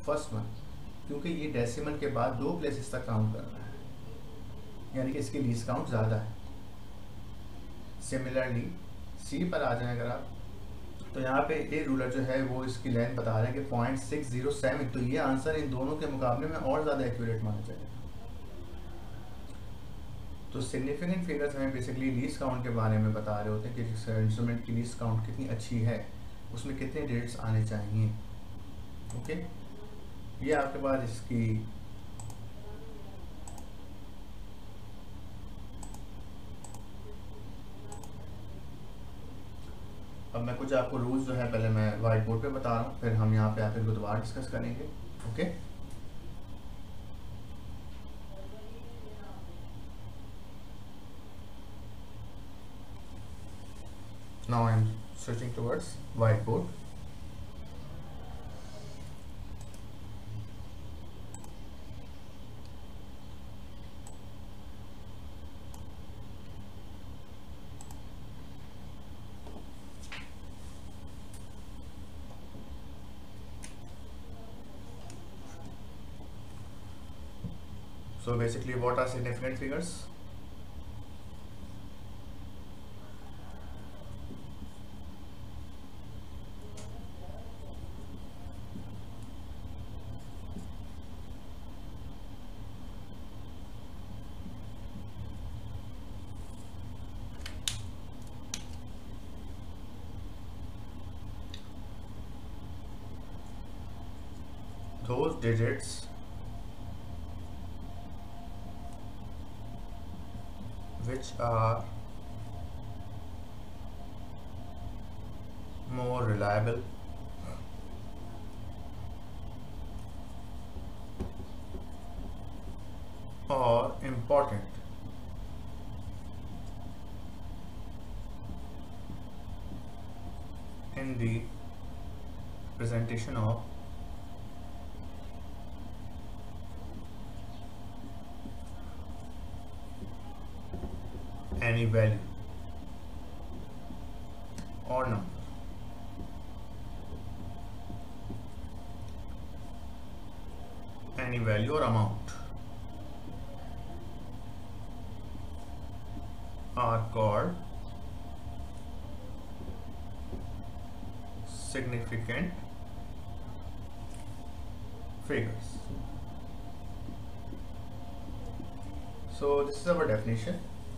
First one, क्योंकि ये decimal के बाद 2 प्लेसेस तक काउंट कर रहा है, यानी कि इसकी लीस्ट काउंट ज़्यादा है। सिमिलरली सी पर आ जाए अगर आप, तो यहाँ पे ए रूलर जो है वो इसकी लेंथ बता रहा है कि 0.607, तो ये आंसर इन दोनों के मुकाबले में और ज़्यादा एक्यूरेट माना जाएगा। तो सिग्निफिकेंट फिगर्स हमें बेसिकली लीस्ट काउंट के बारे में बता रहे होते हैं कि जिस इंस्ट्रूमेंट की लीस्ट काउंट कितनी अच्छी है, उसमें कितने डिजिट्स आने चाहिए। ओके, ये आपके पास इसकी अब मैं कुछ आपको रूल्स जो है पहले मैं व्हाइट बोर्ड पे बता रहा हूँ, फिर हम यहाँ पे आकर दोबारा डिस्कस करेंगे। Okay, now I am switching towards white board. So basically, what are significant figures? Those digits which are more reliable or important in the presentation of any value or number. Any value or amount are called significant figures. So this is our definition.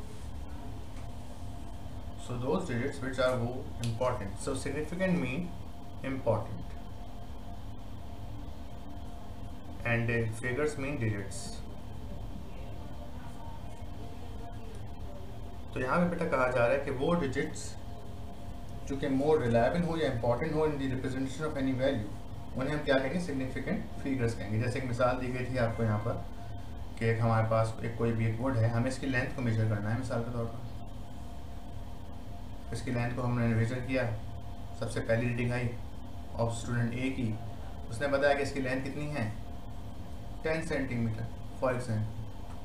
So those digits which are more important. So significant mean important, and figures mean digits. तो यहाँ पे बेटा कहा जा रहा है कि वो डिजिट्स जो कि मोर रिलायबल हो या इम्पॉर्टेंट हो in the representation of any value, उन्हें हम क्या कहेंगे? सिग्निफिकेंट फिगर्स कहेंगे। जैसे एक मिसाल दी गई थी आपको यहाँ पर कि एक हमारे पास एक कोई भी एक वर्ड है, हमें इसकी लेंथ को मेजर करना है मिसाल के तौर पर। इसकी लेंथ को हमने मेजर किया, सबसे पहली reading I of student A की, उसने बताया कि इसकी लेंथ कितनी है? 10 centimetre for example.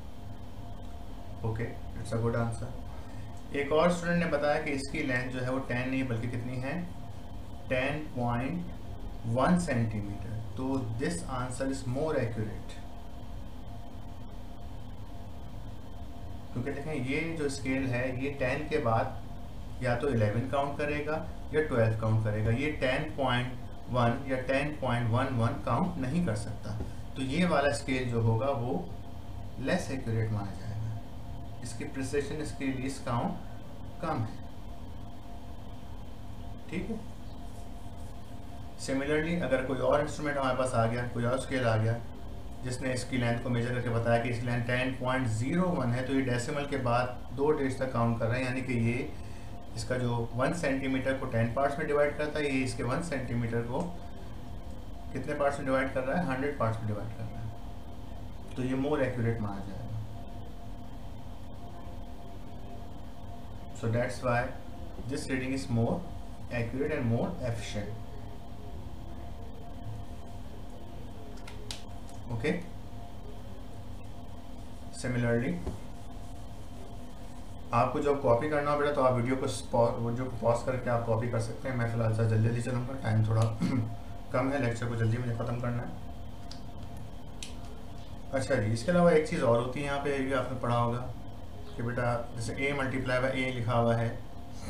Okay, it's a good answer. एक और स्टूडेंट ने बताया कि इसकी लेंथ जो है वो 10 नहीं बल्कि कितनी है? 10.1 सेंटीमीटर। तो this answer is more accurate, क्योंकि देखें ये जो स्केल है ये 10 के बाद या तो 11 काउंट करेगा या 12 काउंट करेगा, ये 10.1 या 10.11 काउंट नहीं कर सकता। तो ये वाला स्केल जो होगा वो लेस एक्यूरेट माना जाएगा, इसकी प्रिसिशन, इसकी लीस्ट काउंट कम है। ठीक है। सिमिलरली अगर कोई और इंस्ट्रूमेंट हमारे पास आ गया, कोई और स्केल आ गया जिसने इसकी लेंथ को मेजर करके बताया कि इसकी लेंथ 10.01 है, तो ये डेसिमल के बाद 2 डिजिट तक काउंट कर रहे हैं, यानी कि ये इसका जो 1 सेंटीमीटर को 10 पार्ट्स में डिवाइड करता है, ये इसके 1 सेंटीमीटर को कितने पार्ट्स में डिवाइड कर रहा है? 100 पार्ट्स में डिवाइड कर रहा है। तो ये मोर एक्यूरेट माना जाएगा। सो that's why this reading is more accurate and more efficient. Okay, similarly आपको जब कॉपी करना हो बेटा तो आप वीडियो को पॉज करके आप कॉपी कर सकते हैं। मैं फिलहाल सर जल्दी जल्दी चलूँगा, टाइम थोड़ा कम है, लेक्चर को जल्दी मुझे ख़त्म करना है। अच्छा जी, इसके अलावा एक चीज़ और होती है यहाँ पे, ये भी आपने पढ़ा होगा कि बेटा जैसे a मल्टीप्लाई बाय a लिखा हुआ है,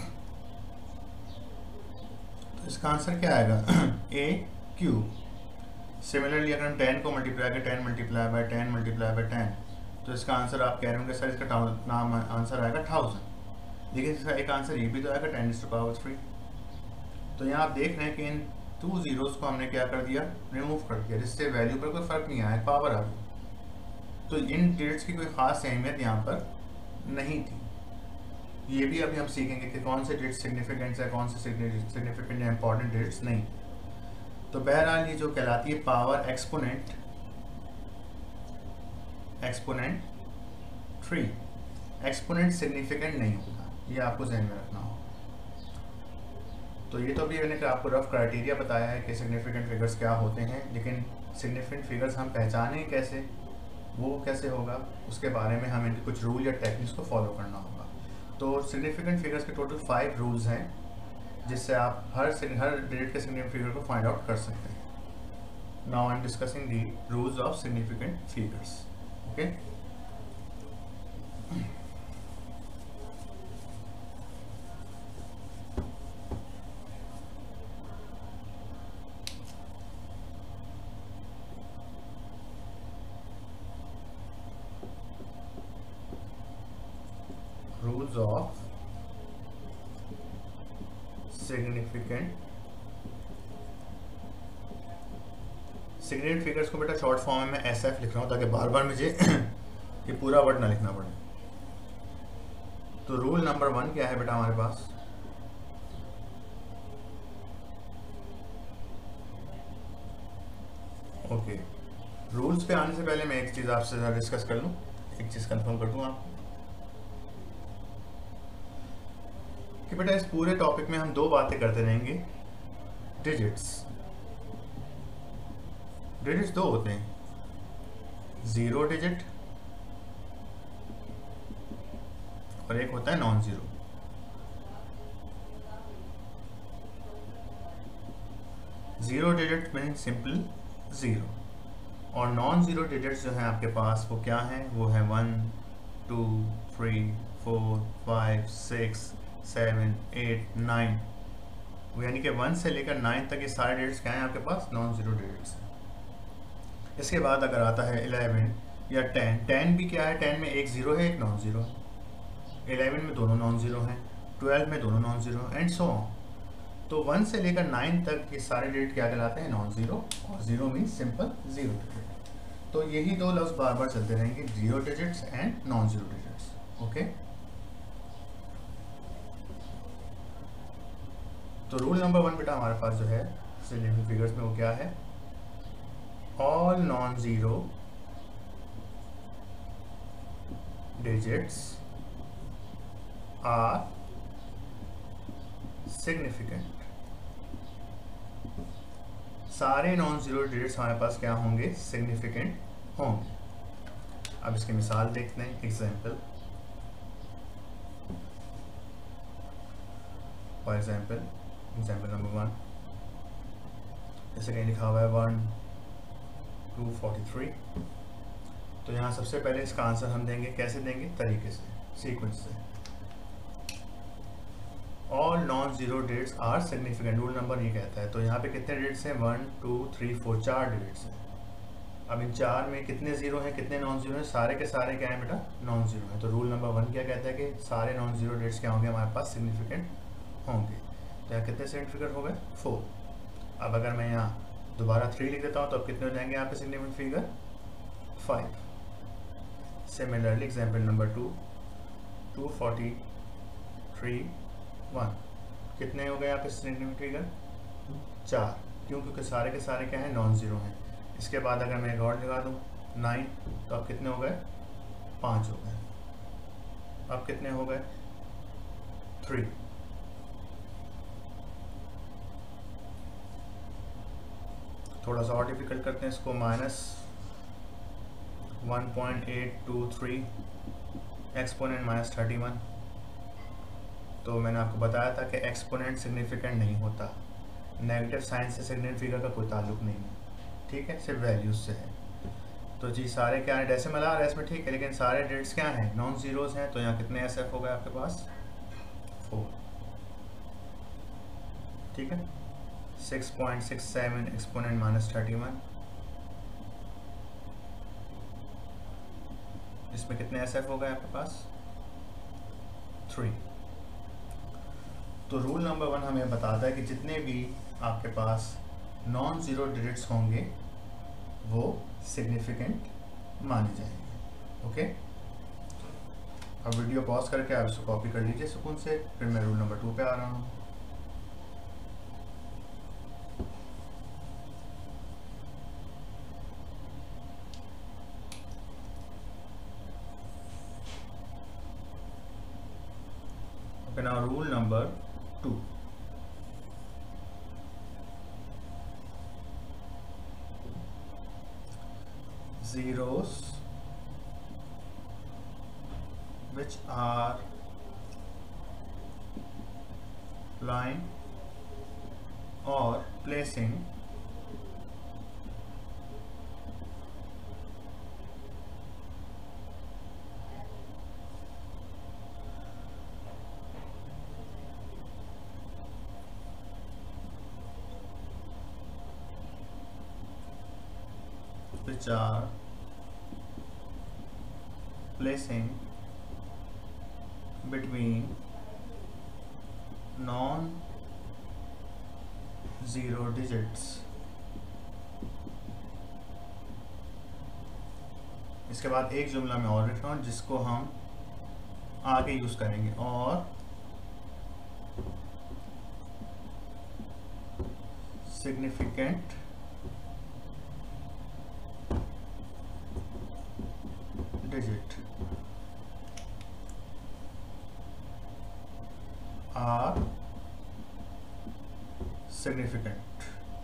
तो इसका आंसर क्या आएगा a क्यूब। सिमिलरली अगर हम 10 को मल्टीप्लाई करें, 10 मल्टीप्लाई बाय 10 मल्टीप्लाई बाय 10, तो इसका आंसर आप कह रहे होंगे सर इसका नाम आंसर आएगा 1000, लेकिन इसका एक आंसर ये भी तो आएगा 10⁻3। तो यहाँ आप देख रहे हैं कि इन 2 ज़ीरोज़ को हमने क्या कर दिया, रिमूव कर दिया, जिससे वैल्यू पर कोई फ़र्क नहीं आया, पावर आ गई। तो इन डिजिट्स की कोई ख़ास अहमियत यहाँ पर नहीं थी। ये भी अभी हम सीखेंगे कि कौन से डिजिट सिग्निफिकेंट है, कौन से सिग्निफिकेंट या इंपॉर्टेंट डिजिट्स नहीं। तो बहरहाल ये जो कहलाती है पावर एक्सपोनेंट 3, एक्सपोनेंट सिग्निफिकेंट नहीं होता, ये आपको जहन में रखना होगा। तो ये तो अभी मैंने आपको रफ क्राइटेरिया बताया है कि सिग्निफिकेंट फिगर्स क्या होते हैं, लेकिन सिग्निफिकेंट फिगर्स हम पहचानें कैसे, वो कैसे होगा, उसके बारे में हमें कुछ रूल या टेक्निक्स को फॉलो करना होगा। तो सिग्निफिकेंट फिगर्स के टोटल 5 रूल्स हैं, जिससे आप हर डिजिट के सिग्निफिकेंट फिगर को फाइंड आउट कर सकते हैं। Now I am discussing the rules of significant figures. Okay, rules of significant figures को बेटा शॉर्ट फॉर्म में मैं SF लिख रहा हूँ ताकि बार बार मुझे ये पूरा वर्ड ना लिखना पड़े। तो रूल नंबर 1 क्या है बेटा हमारे पास, ओके। रूल्स पे आने से पहले मैं एक चीज़ आपसे डिस्कस कर लूँ, एक चीज़ कंफर्म कर दूँ आपको कि बेटा इस पूरे टॉपिक में हम 2 बातें करते रहेंगे। डिजिट्स 2 होते हैं, 0 डिजिट और एक होता है non zero. Zero digit mean simple 0, और नॉन ज़ीरो डिजिट्स जो हैं आपके पास वो क्या हैं, वो है 1 2 3 4 5 6 7 8 9, वो यानी कि 1 से लेकर 9 तक ये सारे डिजिट्स क्या हैं आपके पास, नॉन ज़ीरो डिजिट्स हैं। इसके बाद अगर आता है 11 या 10 भी क्या है, 10 में एक ज़ीरो है एक नॉन ज़ीरो है, 11 में दोनों नॉन ज़ीरो हैं, 12 में दोनों non zero and so on. तो 1 से लेकर 9 तक ये सारे डिजिट क्या कहलाते हैं, नॉन ज़ीरो, और 0 मीन सिंपल 0 डिजिट। तो यही 2 लफ्ज़ बार बार चलते रहेंगे, 0 digits and non zero digits. Okay, तो रूल नंबर 1 बेटा हमारे पास जो है सिग्निफिकेंट फिगर्स में वो क्या है, all non zero digits are significant. सारे नॉन ज़ीरो डिजिट्स हमारे पास क्या होंगे, सिग्निफिकेंट होंगे। अब इसकी मिसाल देखते हैं, एग्जाम्पल। फॉर एग्जाम्पल नंबर 1, जैसे कहीं लिखा हुआ है 1 243, तो यहाँ सबसे पहले इसका आंसर हम देंगे, कैसे देंगे, तरीके से, सीक्वेंस से। All non zero digits are significant, rule number ये कहता है। तो यहाँ पे कितने डिजिट्स हैं, 1 2 3 4, 4 डिजिट्स हैं। अब इन 4 में कितने ज़ीरो हैं, कितने नॉन ज़ीरो हैं, सारे के सारे क्या हैं बेटा, नॉन ज़ीरो हैं। तो रूल नंबर 1 क्या कहता है कि सारे नॉन ज़ीरो डिजिट्स क्या होंगे हमारे पास, सिग्निफिकेंट होंगे। तो यहाँ कितने सिग्निफिकेंट हो गए, 4। अब अगर मैं यहाँ दोबारा 3 लिख देता हूँ तो अब कितने हो जाएंगे यहाँ पे significant figure, 5। Similarly example number 2 243 1, कितने हो गए यहाँ पे सिग्निफिकेंट फिगर, 4, क्यों, क्योंकि सारे के सारे क्या हैं, नॉन ज़ीरो हैं। इसके बाद अगर मैं एक और लगा दूँ 9, तो अब कितने हो गए, 5 हो गए। अब कितने हो गए, 3। थोड़ा सा और डिफिकल्ट करते हैं इसको, -1.823 एक्सपोनेंट -31। तो मैंने आपको बताया था कि एक्सपोनेंट सिग्निफिकेंट नहीं होता, नेगेटिव साइन से सिग्निफिकेंट फिगर का कोई ताल्लुक नहीं है, ठीक है, सिर्फ वैल्यूज से है। तो जी सारे क्या है, डेसिमल आ रहा है इसमें, ठीक है, लेकिन सारे डिजिट्स क्या हैं, नॉन ज़ीरोज़ हैं, तो यहाँ कितने एस एफ हो गए आपके पास, 4, ठीक है। 6.67 एक्सपोनेंट -31, इसमें कितने एस एफ हो गए आपके पास, 3। तो रूल नंबर 1 हमें बताता है कि जितने भी आपके पास नॉन ज़ीरो डिजिट्स होंगे वो सिग्निफिकेंट माने जाएंगे। ओके, अब वीडियो पॉज करके आप इसको कॉपी कर लीजिए सुकून से, फिर मैं रूल नंबर 2 पे आ रहा हूँ। Okay, now rule number 2। zeros which are line or placing which are placing between non zero digits। इसके बाद एक जुमला में और लिख रहा हूँ जिसको हम आगे यूज करेंगे, और सिग्निफिकेंट digit are significant।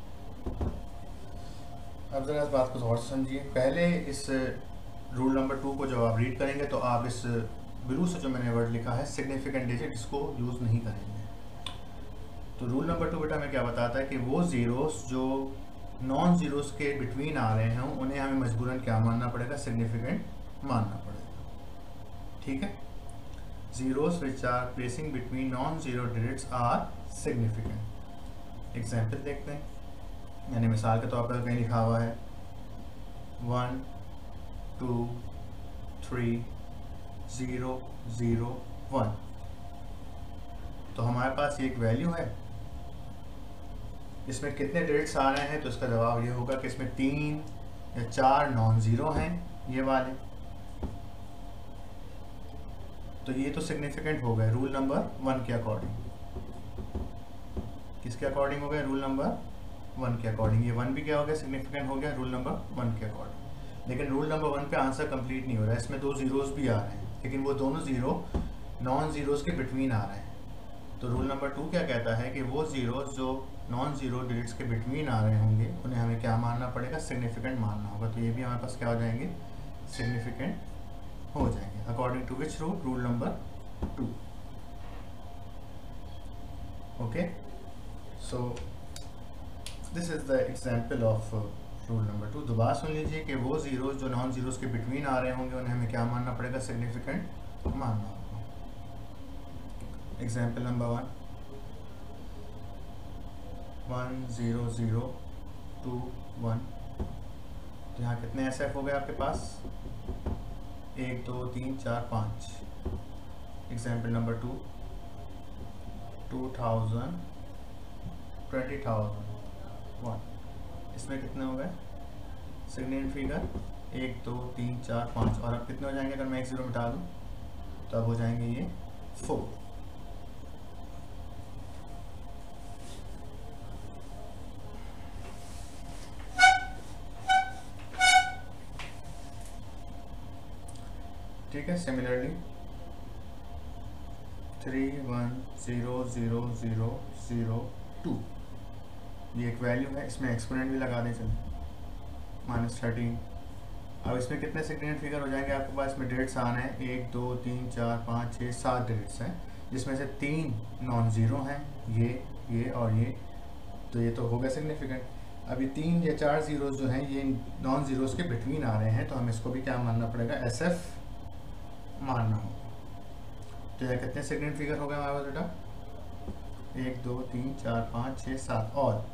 अब जरा इस बात को और समझिए। पहले इस रूल नंबर 2 को जब आप रीड करेंगे तो आप इस ब्लू से जो मैंने वर्ड लिखा है सिग्निफिकेंट डिजिट, इसको यूज़ नहीं करेंगे। तो रूल नंबर 2 बेटा हमें क्या बताता है कि वो ज़ीरोस जो नॉन ज़ीरोस के बिटवीन आ रहे हैं उन्हें हमें मजबूरन क्या मानना पड़ेगा, सिग्निफिकेंट मानना पड़ेगा। ठीक है, zeros which are placing between non zero digits are significant. Example देखते हैं, यानी मिसाल के तौर पर कहीं लिखा हुआ है 1 2 3 0 0 1, तो हमारे पास ये एक वैल्यू है, इसमें कितने डिजिट्स आ रहे हैं, तो इसका जवाब ये होगा कि इसमें 3 या 4 नॉन ज़ीरो हैं ये वाले, तो ये तो सिग्निफिकेंट हो गए रूल नंबर 1 के अकॉर्डिंग। किसके अकॉर्डिंग हो गया, रूल नंबर 1 के अकॉर्डिंग। ये 1 भी क्या हो गया, सिग्निफिकेंट हो गया रूल नंबर 1 के अकॉर्डिंग। लेकिन रूल नंबर 1 पे आंसर कंप्लीट नहीं हो रहा है, इसमें 2 ज़ीरोज़ भी आ रहे हैं, लेकिन वो दोनों ज़ीरो नॉन ज़ीरोज़ के बिटवीन आ रहे हैं। तो रूल नंबर 2 क्या कहता है कि वो ज़ीरोज़ जो नॉन ज़ीरो डिजिट्स के बिटवीन आ रहे होंगे उन्हें हमें क्या मानना पड़ेगा, सिग्निफिकेंट मानना होगा। तो ये भी हमारे पास क्या हो जाएंगे, सिग्निफिकेंट हो जाएंगे। According to which rule, rule number 2। Okay, so this is the example of rule number 2। दोबारा सुन लीजिए कि वो ज़ीरोज़ जो नॉन ज़ीरोज़ के बिटवीन आ रहे होंगे उन्हें हमें क्या मानना पड़ेगा, सिग्निफिकेंट मानना होगा। एग्जाम्पल नंबर 1 0 0 2 1, तो यहाँ कितने एस एफ हो गए आपके पास, 1 2 3 4 5। एग्जाम्पल नंबर 2 2000 20,000 1, इसमें कितने हो गए, सिग्निफिकेंट फिगर 1 2 3 4 5, और अब कितने हो जाएंगे अगर मैं एक ज़ीरो मिटा दूँ, तो अब हो जाएंगे ये 4। ठीक है, सिमिलरली 3 1 0 0 0 0 2, ये एक वैल्यू है, इसमें एक्सपोनेंट भी लगा दें चलो, -13। अब इसमें कितने सिग्निफिकेंट फिगर हो जाएंगे आपके पास, इसमें डिजिट्स आने हैं 1 2 3 4 5 6 7 डिजिट्स हैं, जिसमें से 3 नॉन ज़ीरो हैं, ये और ये, तो ये तो हो गया सिग्निफिकेंट। अभी 3 या 4 ज़ीरोज़ जो हैं ये नॉन ज़ीरोज़ के बिटवीन आ रहे हैं, तो हमें इसको भी क्या मानना पड़ेगा, SF मानना होगा। तो यह कितने सेकेंड फिगर हो गए हमारे पास बेटा, 1 2 3 4 5 6 7 और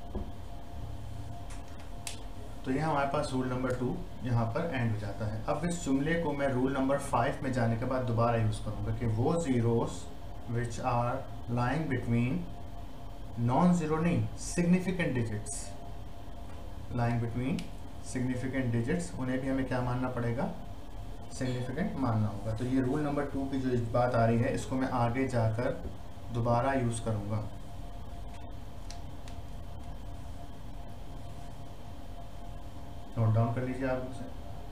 तो यह हमारे पास रूल नंबर 2 यहाँ पर एंड हो जाता है। अब इस जुमले को मैं रूल नंबर 5 में जाने के बाद दोबारा यूज़ करूँगा कि वो zeros which are lying between non zero नहीं significant digits, lying between significant digits, उन्हें भी हमें क्या मानना पड़ेगा, सिग्निफिकेंट मानना होगा। तो ये रूल नंबर 2 की जो बात आ रही है इसको मैं आगे जाकर दोबारा यूज़ करूँगा। नोट डाउन कर लीजिए आप उसे।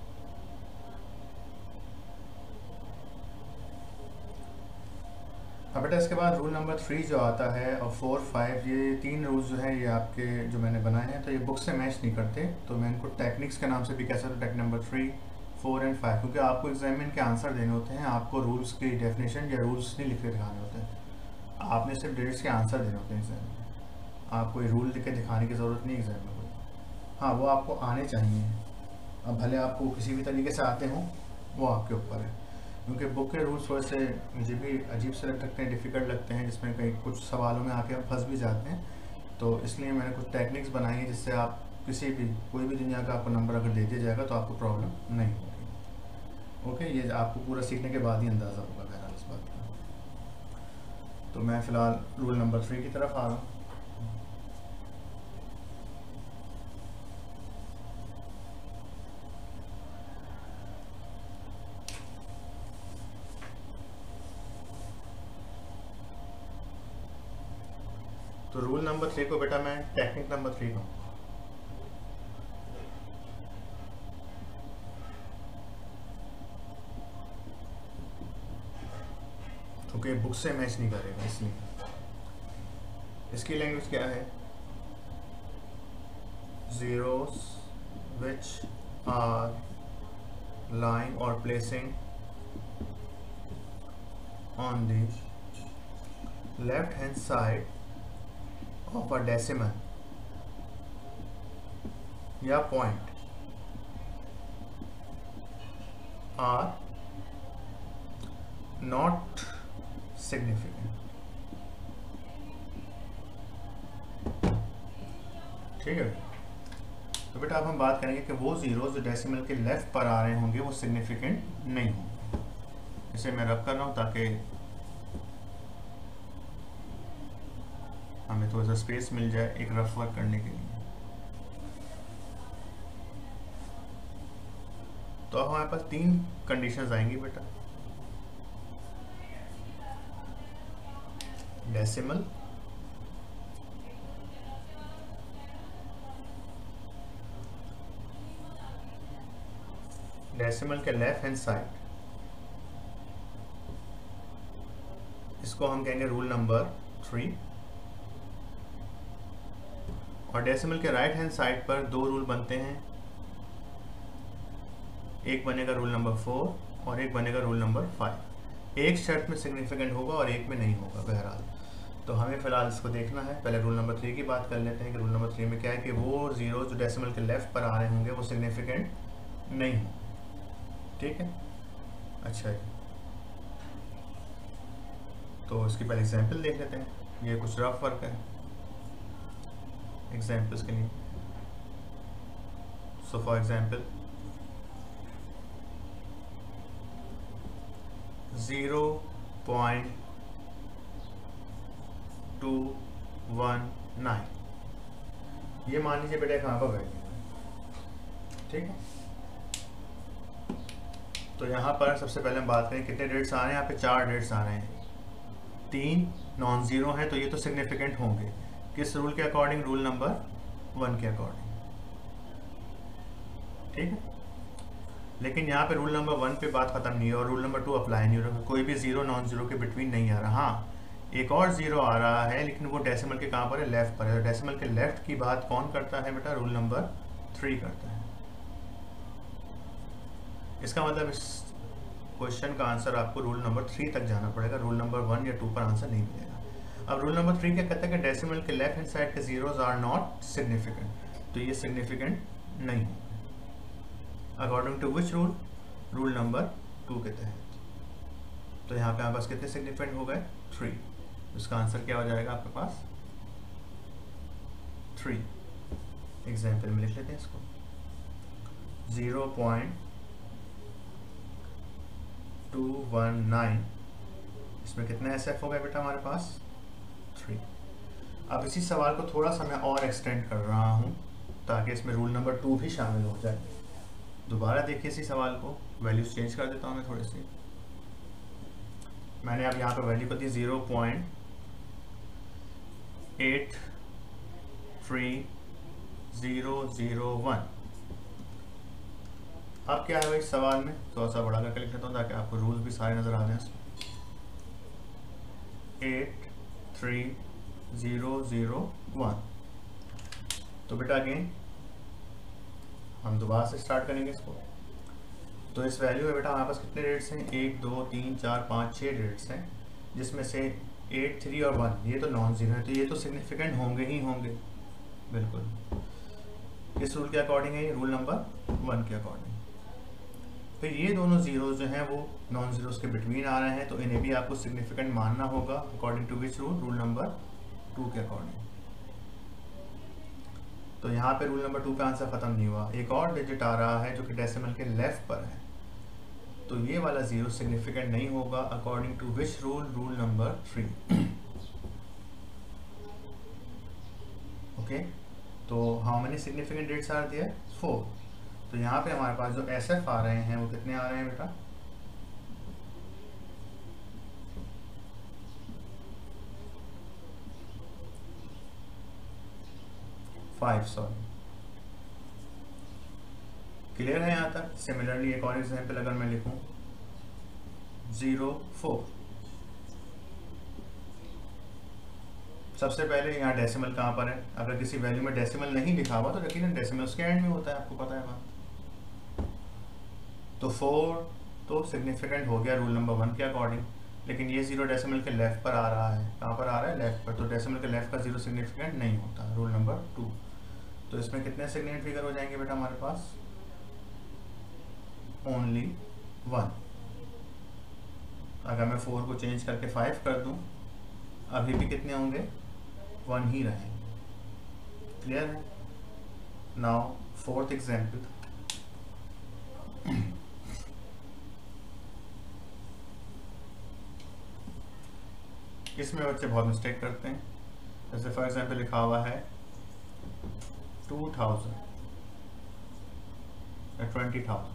अब बेटा इसके बाद रूल नंबर 3 जो आता है और 4 5, ये 3 रूल्स जो हैं ये आपके जो मैंने बनाए हैं तो ये बुक से मैच नहीं करते, तो मैं इनको टेक्निक्स के नाम से भी कह सकता हूँ, टेक्निक नंबर 3 4 एंड 5, क्योंकि आपको एग्जाम में इनके आंसर देने होते हैं, आपको रूल्स की डेफिनेशन या रूल्स नहीं लिख के दिखाने होते हैं, आपने सिर्फ डिजिट्स के आंसर देने होते हैं एग्जाम में, आपको ये रूल लिख के दिखाने की ज़रूरत नहीं एग्जाम में कोई। हाँ वो आपको आने चाहिए, अब भले आपको किसी भी तरीके से आते हों वो आपके ऊपर है, क्योंकि बुक के रूल्स थोड़े से मुझे भी अजीब से लगते हैं, डिफ़िकल्ट लगते हैं, जिसमें कई कुछ सवालों में आके आप फंस भी जाते हैं, तो इसलिए मैंने कुछ टेक्निक्स बनाई है जिससे आप किसी भी कोई भी दुनिया का आपको नंबर अगर दे दिया जाएगा तो आपको प्रॉब्लम नहीं होगी। ओके, ये आपको पूरा सीखने के बाद ही अंदाज़ा होगा बहरहाल इस बात का। तो मैं फ़िलहाल रूल नंबर 3 की तरफ आ रहा हूँ। तो रूल नंबर 3 को बेटा मैं टेक्निक नंबर 3 कहूँ, क्योंकि बुक से मैच नहीं करेगा इसलिए। इसकी लैंग्वेज क्या है, ज़ीरोस विच आर लाइंग और placing on the left hand side of a decimal या point are not significant। ठीक है, तो बेटा अब हम बात करेंगे कि वो ज़ीरो जो डेसिमल के लेफ्ट पर आ रहे होंगे वो सिग्निफिकेंट नहीं होंगे। इसे मैं रब कर रहा हूँ ताकि हमें थोड़ा सा स्पेस मिल जाए एक रफ वर्क करने के लिए। तो अब हमारे पास 3 कंडीशंस आएंगी बेटा, डेसिमल, डेसिमल के लेफ्ट हैंड साइड, इसको हम कहेंगे रूल नंबर 3, और डेसिमल के राइट हैंड साइड पर 2 रूल बनते हैं, एक बनेगा रूल नंबर 4 और एक बनेगा रूल नंबर 5। एक शर्त में सिग्निफिकेंट होगा और एक में नहीं होगा बहरहाल। तो हमें फ़िलहाल इसको देखना है, पहले रूल नंबर 3 की बात कर लेते हैं कि रूल नंबर 3 में क्या है कि वो ज़ीरो जो डेसिमल के लेफ्ट पर आ रहे होंगे वो सिग्निफिकेंट नहीं होंगे। ठीक है, अच्छा है, तो इसकी पहले एग्जाम्पल देख लेते हैं, ये कुछ रफ वर्क है एग्जाम्पल्स के लिए। सो फॉर एग्जाम्पल 0.219, ये मान लीजिए बेटा कहाँ पर वैल्यू है। ठीक है, तो यहाँ पर सबसे पहले हम बात करें कितने डेट्स आ रहे हैं, यहाँ पे 4 डेट्स आ रहे हैं, 3 नॉन ज़ीरो हैं, तो ये तो सिग्निफिकेंट होंगे। किस रूल के अकॉर्डिंग, रूल नंबर 1 के अकॉर्डिंग। ठीक है, लेकिन यहाँ पे रूल नंबर 1 पे बात खत्म नहीं है और रूल नंबर 2 अप्लाई नहीं हो रहा, कोई भी ज़ीरो नॉन ज़ीरो के बिटवीन नहीं आ रहा। हाँ, एक और ज़ीरो आ रहा है लेकिन वो डेसिमल के कहाँ पर है, लेफ्ट पर है। डेसिमल के लेफ्ट की बात कौन करता है बेटा, रूल नंबर 3 करता है। इसका मतलब इस क्वेश्चन का आंसर आपको रूल नंबर 3 तक जाना पड़ेगा, रूल नंबर 1 या 2 पर आंसर नहीं मिलेगा। अब रूल नंबर 3 क्या कहता है कि डेसिमल के लेफ्ट हैंड साइड के ज़ीरोज़ आर नॉट सिग्निफिकेंट। तो ये सिग्निफिकेंट नहीं होंगे। According to which rule? Rule number 2 के तहत। तो यहाँ पे हमारे पास कितने सिग्निफिकेंट हो गए? 3। इसका आंसर क्या हो जाएगा आपके पास? 3। एग्जाम्पल में लिख लेते हैं इसको। 0.219, इसमें कितने SF हो गए बेटा हमारे पास? 3। अब इसी सवाल को थोड़ा सा मैं और एक्सटेंड कर रहा हूँ ताकि इसमें रूल नंबर 2 भी शामिल हो जाए। दोबारा देखिए इसी सवाल को, वैल्यूज चेंज कर देता हूँ मैं थोड़ी सी। मैंने अब यहाँ पर वैल्यू कर दी 0.83001। अब क्या है भाई सवाल में, थोड़ा सा बड़ा करके लिख लेता हूँ ताकि आपको रूल्स भी सारे नजर आ जाए इसमें। 83001। तो बेटा अगेन हम दोबारा से स्टार्ट करेंगे इसको। तो इस वैल्यू में बेटा हमारे पास कितने रेट्स हैं? 1 2 3 4 5 6 रेट्स हैं, जिसमें से 8 3 और 1 ये तो नॉन जीरो है, तो ये तो सिग्निफिकेंट होंगे ही होंगे बिल्कुल। इस रूल के अकॉर्डिंग है, रूल नंबर 1 के अकॉर्डिंग। फिर ये दोनों जीरोज जो हैं वो नॉन जीरोज के बिटवीन आ रहे हैं, तो इन्हें भी आपको सिग्निफिकेंट मानना होगा according to which rule? Rule number 2 के अकॉर्डिंग। तो यहाँ पे रूल नंबर 2 का आंसर खत्म नहीं हुआ, एक और डिजिट आ रहा है जो कि डेसिमल के लेफ्ट पर है, तो ये वाला जीरो सिग्निफिकेंट नहीं होगा according to which rule? Rule number 3। Okay, तो how many significant digits are there? 4। तो यहाँ पे हमारे पास जो SF आ रहे हैं वो कितने आ रहे हैं बेटा? 5, सॉरी। क्लियर है यहाँ तक? सिमिलरली एक और एग्जाम्पल अगर मैं लिखूं 0.4। सबसे पहले यहाँ डेसिमल कहाँ पर है? अगर किसी वैल्यू में डेसिमल नहीं लिखा हुआ तो यकीनन डेसिमल उसके एंड में होता है, आपको पता है बात। तो 4 तो सिग्निफिकेंट हो गया रूल नंबर 1 के अकॉर्डिंग, लेकिन ये जीरो डेसिमल के लेफ्ट पर आ रहा है। कहाँ पर आ रहा है? लेफ्ट पर। तो डेसिमल के लेफ्ट का जीरो सिग्निफिकेंट नहीं होता, रूल नंबर 2। तो इसमें कितने सिग्निफिकेंट फिगर हो जाएंगे बेटा हमारे पास? ओनली 1। अगर मैं 4 को चेंज करके 5 कर दूं, अभी भी कितने होंगे? 1 ही रहेंगे। क्लियर है? Now fourth example. इसमें बच्चे बहुत मिस्टेक करते हैं। जैसे फॉर एग्जाम्पल लिखा हुआ है 2000 या 20,000।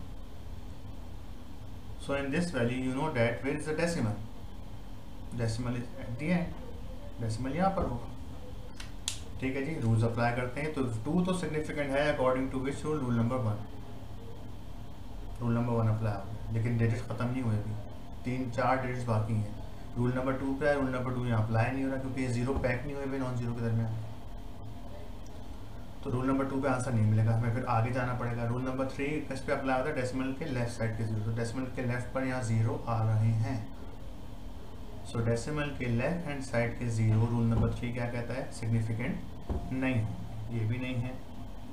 So in this value you know that where is the decimal? Decimal is at the end. Decimal यहाँ पर होगा। ठीक है जी, रूल्स अप्लाई करते हैं। तो 2 तो सिग्निफिकेंट है according to which rule? Rule number 1। Rule number 1 apply हो गया, लेकिन डिजिट खत्म नहीं हुए अभी, 3-4 डिजिट्स बाकी हैं। रूल नंबर 2 पे है, रूल नंबर 2 यहाँ अप्लाई नहीं हो रहा क्योंकि ये जीरो पैक नहीं हुए हुए नॉन जीरो के दरमियान। तो रूल नंबर 2 पे आंसर नहीं मिलेगा, हमें फिर आगे जाना पड़ेगा। रूल नंबर 3 किस पे अप्लाई होता है? डेसिमल के लेफ्ट साइड के जीरो। तो डेसिमल के लेफ्ट पर यहाँ जीरो आ रहे हैं, सो डेसिमल के लेफ्ट हैंड साइड के जीरो रूल नंबर 3 क्या कहता है? सिग्निफिकेंट नहीं है। ये भी नहीं है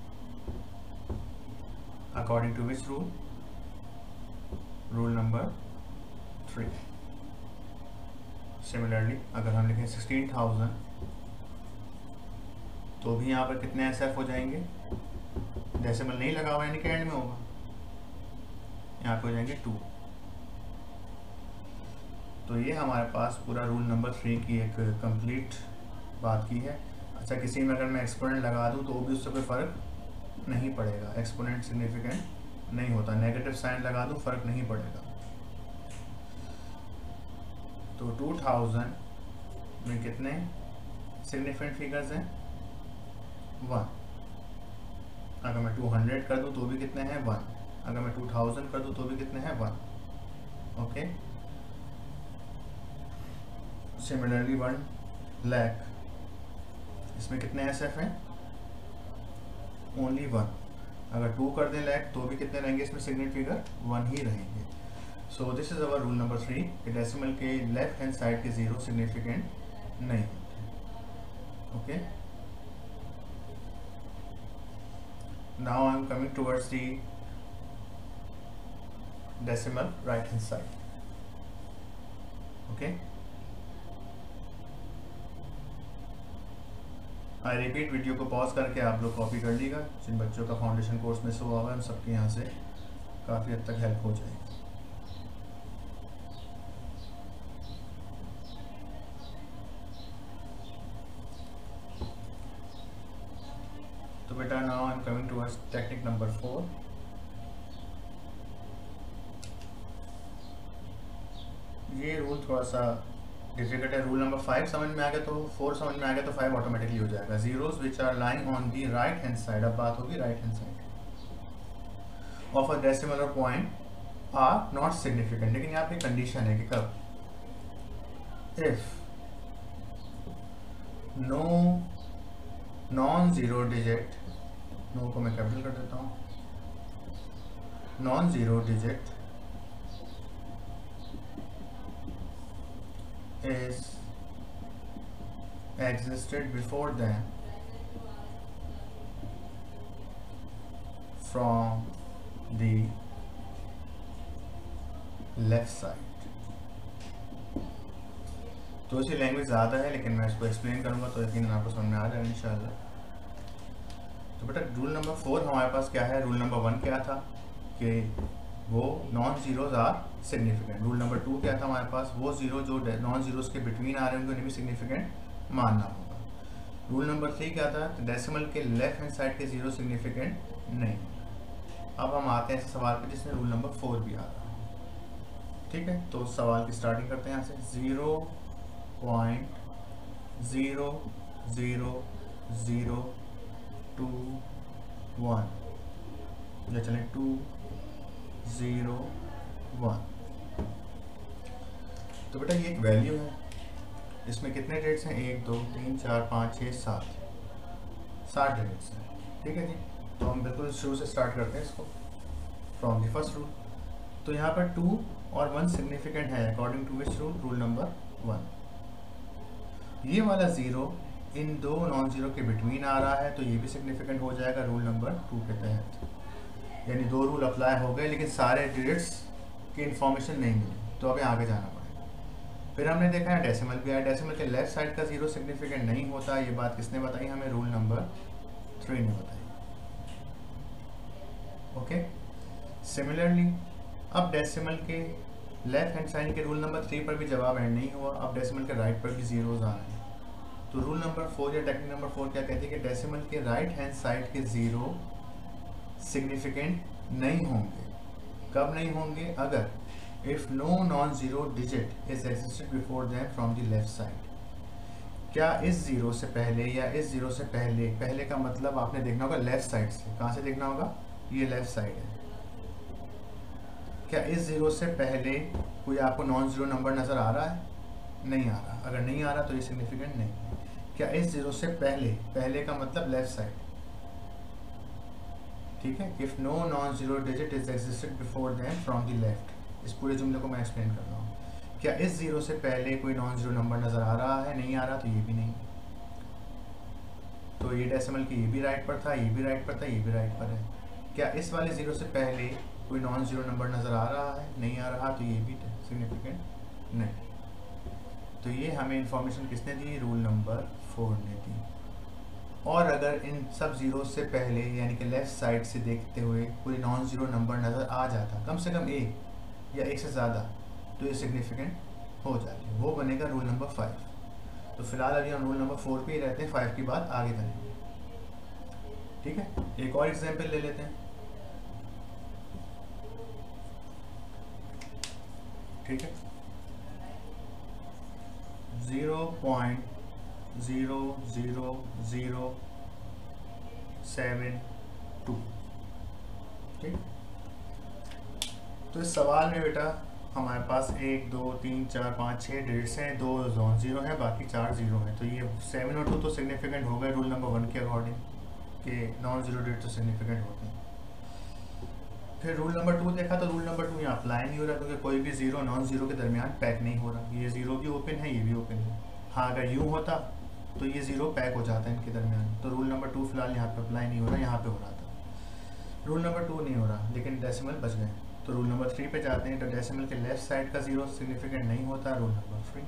according to which rule? Rule number 3। Similarly अगर हम लिखें 16,000 तो भी यहाँ पर कितने SF हो जाएंगे? डेसिमल नहीं लगा हुआ यानी कि एंड में होगा, यहाँ पे हो जाएंगे 2। तो ये हमारे पास पूरा रूल नंबर 3 की एक कंप्लीट बात की है। अच्छा, किसी में अगर मैं एक्सपोनेंट लगा दूँ तो भी उससे कोई फ़र्क नहीं पड़ेगा, एक्सपोनेंट सिग्निफिकेंट नहीं होता। नेगेटिव साइन लगा दूँ फ़र्क नहीं पड़ेगा। तो 2000 में कितने सिग्निफिकेंट फिगर्स हैं? 1। अगर मैं 200 कर दूं तो भी कितने हैं? 1। अगर मैं 2000 कर दूं तो भी कितने हैं? 1। ओके, सिमिलरली 1 लाख, इसमें कितने SF हैं? ओनली 1। अगर 2 कर दें लाख तो भी कितने रहेंगे? इसमें सिग्निफिकेंट फिगर 1 ही रहेंगे। So this is our rule number 3 कि डेसिमल के लेफ्ट हैंड साइड के जीरो सिग्निफिकेंट नहीं होते। Okay, now I'm coming towards the decimal right hand side. Okay, I repeat, video को पॉज करके आप लोग कॉपी कर लीजिएगा। जिन बच्चों का फाउंडेशन कोर्स में से हुआ है उन सबके यहाँ से काफ़ी हद तक हेल्प हो जाएगी। तो बेटा now I am coming towards technique number 4। ये रूल थोड़ा सा डिफिकल्ट है। रूल नंबर 5 समझ में आ गया तो 4 समझ में आ गया तो 5 ऑटोमेटिकली हो जाएगा। Zeros which are lying on the right hand side, अब बात होगी right hand side of a decimal और पॉइंट आर नॉट सिग्निफिकेंट। लेकिन यहाँ पे कंडीशन है कि कब, if no non zero digit, no को मैं कैपिटल कर देता हूँ, non zero digit is existed before them from the left side। तो इसी लैंग्वेज ज़्यादा है लेकिन मैं इसको एक्सप्लेन करूँगा तो यकीनन आपको समझ में आ जाएगा इंशाल्लाह। तो बेटा रूल नंबर 4 हमारे पास क्या है, रूल नंबर 1 क्या था कि वो non zeros are significant. Rule number 2 क्या था हमारे पास, वो जीरो जो नॉन जीरोज के बिटवीन आ रहे हैं उनको भी सिग्निफिकेंट मानना होगा। रूल नंबर 3 क्या था, डेसिमल के लेफ्ट हैंड साइड के जीरो सिग्निफिकेंट नहीं। अब हम आते हैं ऐसे सवाल पे जिसमें रूल नंबर 4 भी आ रहा है। ठीक है, तो सवाल की स्टार्टिंग करते हैं यहाँ से। 0.000021 या चलें 201। तो बेटा ये एक वैल्यू है, इसमें कितने डिजिट्स हैं, 1 2 3 4 5 6 7 डिजिट्स हैं। ठीक है जी, तो हम बिल्कुल शुरू से स्टार्ट करते हैं इसको फ्रॉम द फर्स्ट रूल। तो यहाँ पर 2 और 1 सिग्निफिकेंट है according to which rule, rule number 1। ये वाला ज़ीरो इन दो नॉन ज़ीरो के बिटवीन आ रहा है तो ये भी सिग्निफिकेंट हो जाएगा रूल नंबर 2 के तहत। यानी 2 रूल अप्लाई हो गए लेकिन सारे डिजिट्स की इंफॉर्मेशन नहीं मिली, तो अभी आगे जाना पड़ेगा। फिर हमने देखा है डेसिमल भी आया, डेसिमल के लेफ्ट साइड का जीरो सिग्निफिकेंट नहीं होता। ये बात किसने बताई हमें, रूल नंबर 3 ने बताई। ओके, सिमिलरली अब डेसिमल के लेफ्ट हैंड साइड के रूल नंबर 3 पर भी जवाब एंड नहीं हुआ, अब डेसिमल के राइट पर भी जीरोज आ रहे हैं। तो रूल नंबर 4 या टेक्निक नंबर 4 क्या कहती है कि डेसिमल के राइट हैंड साइड के जीरो सिग्निफिकेंट नहीं होंगे। कब नहीं होंगे, अगर if no non zero digit is existed before them from the left side. क्या इस जीरो से पहले या इस जीरो से पहले, पहले का मतलब आपने देखना होगा लेफ्ट साइड से, कहाँ से देखना होगा, ये लेफ्ट साइड है। क्या इस जीरो से पहले कोई आपको नॉन जीरो नंबर नज़र आ रहा है, नहीं आ रहा। अगर नहीं आ रहा तो ये सिग्निफिकेंट नहीं है। क्या इस जीरो से पहले, पहले का मतलब लेफ्ट साइड, ठीक है। If no non zero digit is existed before them from the left, इस पूरे जुमले को मैं एक्सप्लेन कर रहा हूँ। क्या इस जीरो से पहले कोई नॉन जीरो नंबर नज़र आ रहा है, नहीं आ रहा, तो ये भी नहीं। तो ये डेसिमल की ये भी राइट पर था, ये भी राइट पर था, ये भी राइट पर है। क्या इस वाले जीरो से पहले कोई नॉन जीरो नंबर नज़र आ रहा है, नहीं आ रहा, तो ये भी सिग्निफिकेंट नहीं। तो ये हमें इंफॉर्मेशन किसने दी, रूल नंबर 4 ने दी। और अगर इन सब जीरो से पहले यानी कि लेफ्ट साइड से देखते हुए कोई नॉन जीरो नंबर नज़र आ जाता, कम से कम एक या एक से ज़्यादा, तो ये सिग्निफिकेंट हो जाती है, वो बनेगा रूल नंबर 5। तो फिलहाल अभी हम रूल नंबर 4 पे ही रहते हैं, 5 की बात आगे करेंगे। ठीक है, एक और एग्जाम्पल ले लेते हैं। ठीक है, 0.00072। ठीक, तो इस सवाल में बेटा हमारे पास 1 2 3 4 5 6 डिजिट्स हैं, 2 नॉन जीरो हैं, बाकी 4 जीरो हैं। तो ये 7 और 2 तो सिग्निफिकेंट हो गए रूल नंबर 1 के अकॉर्डिंग कि नॉन जीरो डिजिट तो सिग्निफिकेंट होते हैं। फिर रूल नंबर 2 देखा तो रूल नंबर 2 यहाँ अप्लाई नहीं हो रहा क्योंकि कोई भी जीरो नॉन जीरो के दरमियान पैक नहीं हो रहा। ये जीरो भी ओपन है, ये भी ओपन है। हाँ, अगर यूँ होता तो ये जीरो पैक हो जाता है इनके दरमियान। तो रूल नंबर 2 फिलहाल यहाँ पे अप्लाई नहीं हो रहा, यहाँ पे हो रहा था। रूल नंबर 2 नहीं हो रहा, लेकिन डेसिमल बच गए। तो रूल नंबर 3 पे जाते हैं। तो डेसिमल के लेफ्ट साइड का 0 सिग्निफिकेंट नहीं होता, रूल नंबर 3।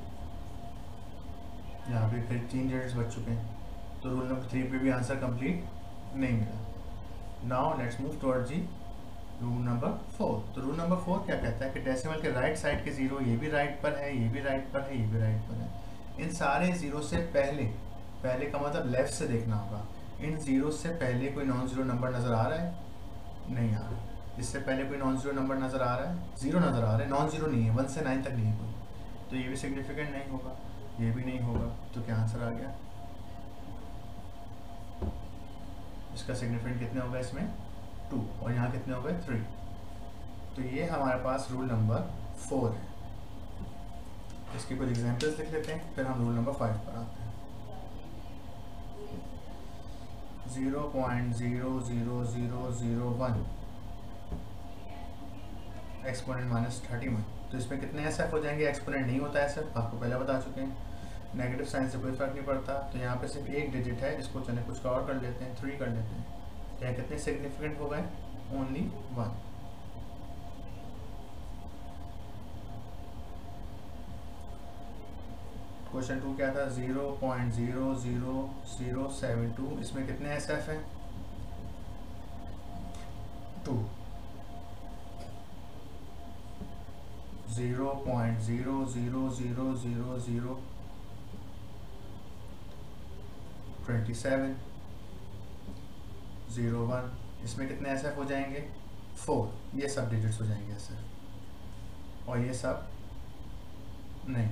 यहाँ पे फिर 3 डिजिट्स बच चुके हैं, तो रूल नंबर 3 पे भी आंसर कंप्लीट नहीं मिला। Now let's move towards the rule number 4। तो रूल नंबर 4 क्या कहता है कि डेसिमल के राइट साइड के 0 ये भी राइट पर है, ये भी राइट पर है, ये भी राइट पर है। इन सारे 0 से पहले का मतलब लेफ्ट से देखना होगा। इन 0 से पहले कोई नॉन ज़ीरो नंबर नज़र आ रहा है? नहीं आ रहा है। इससे पहले कोई नॉन ज़ीरो नंबर नज़र आ रहा है? 0 नज़र आ रहा है, नॉन ज़ीरो नहीं है, 1 से 9 तक नहीं है कोई, तो ये भी सिग्निफिकेंट नहीं होगा, ये भी नहीं होगा। तो क्या आंसर आ गया? इसका सिग्निफिकेंट कितने हो गए इसमें? 2, और यहाँ कितने हो गए? 3। तो ये हमारे पास रूल नंबर 4 है। इसके कुछ एग्जांपल्स लिख लेते हैं, फिर हम रूल नंबर 5 पर आते हैं। 0.00001 एक्सपोनेंट -31। तो इसमें कितने SF हो जाएंगे? एक्सपोनेंट नहीं होता SF, आपको पहले बता चुके हैं। नेगेटिव साइन से कोई फर्क नहीं पड़ता, तो यहाँ पे सिर्फ एक डिजिट है, इसको चले कुछ और कर लेते हैं, 3 कर लेते हैं। तो यहाँ कितने सिग्निफिकेंट हो गए? ओनली 1। क्वेश्चन 2 क्या था? 0.00072। इसमें कितने SF हैं? 2। 0.0000027 01। इसमें कितने SF हो जाएंगे? 4। ये सब डिजिट्स हो जाएंगे SF, और ये सब नहीं।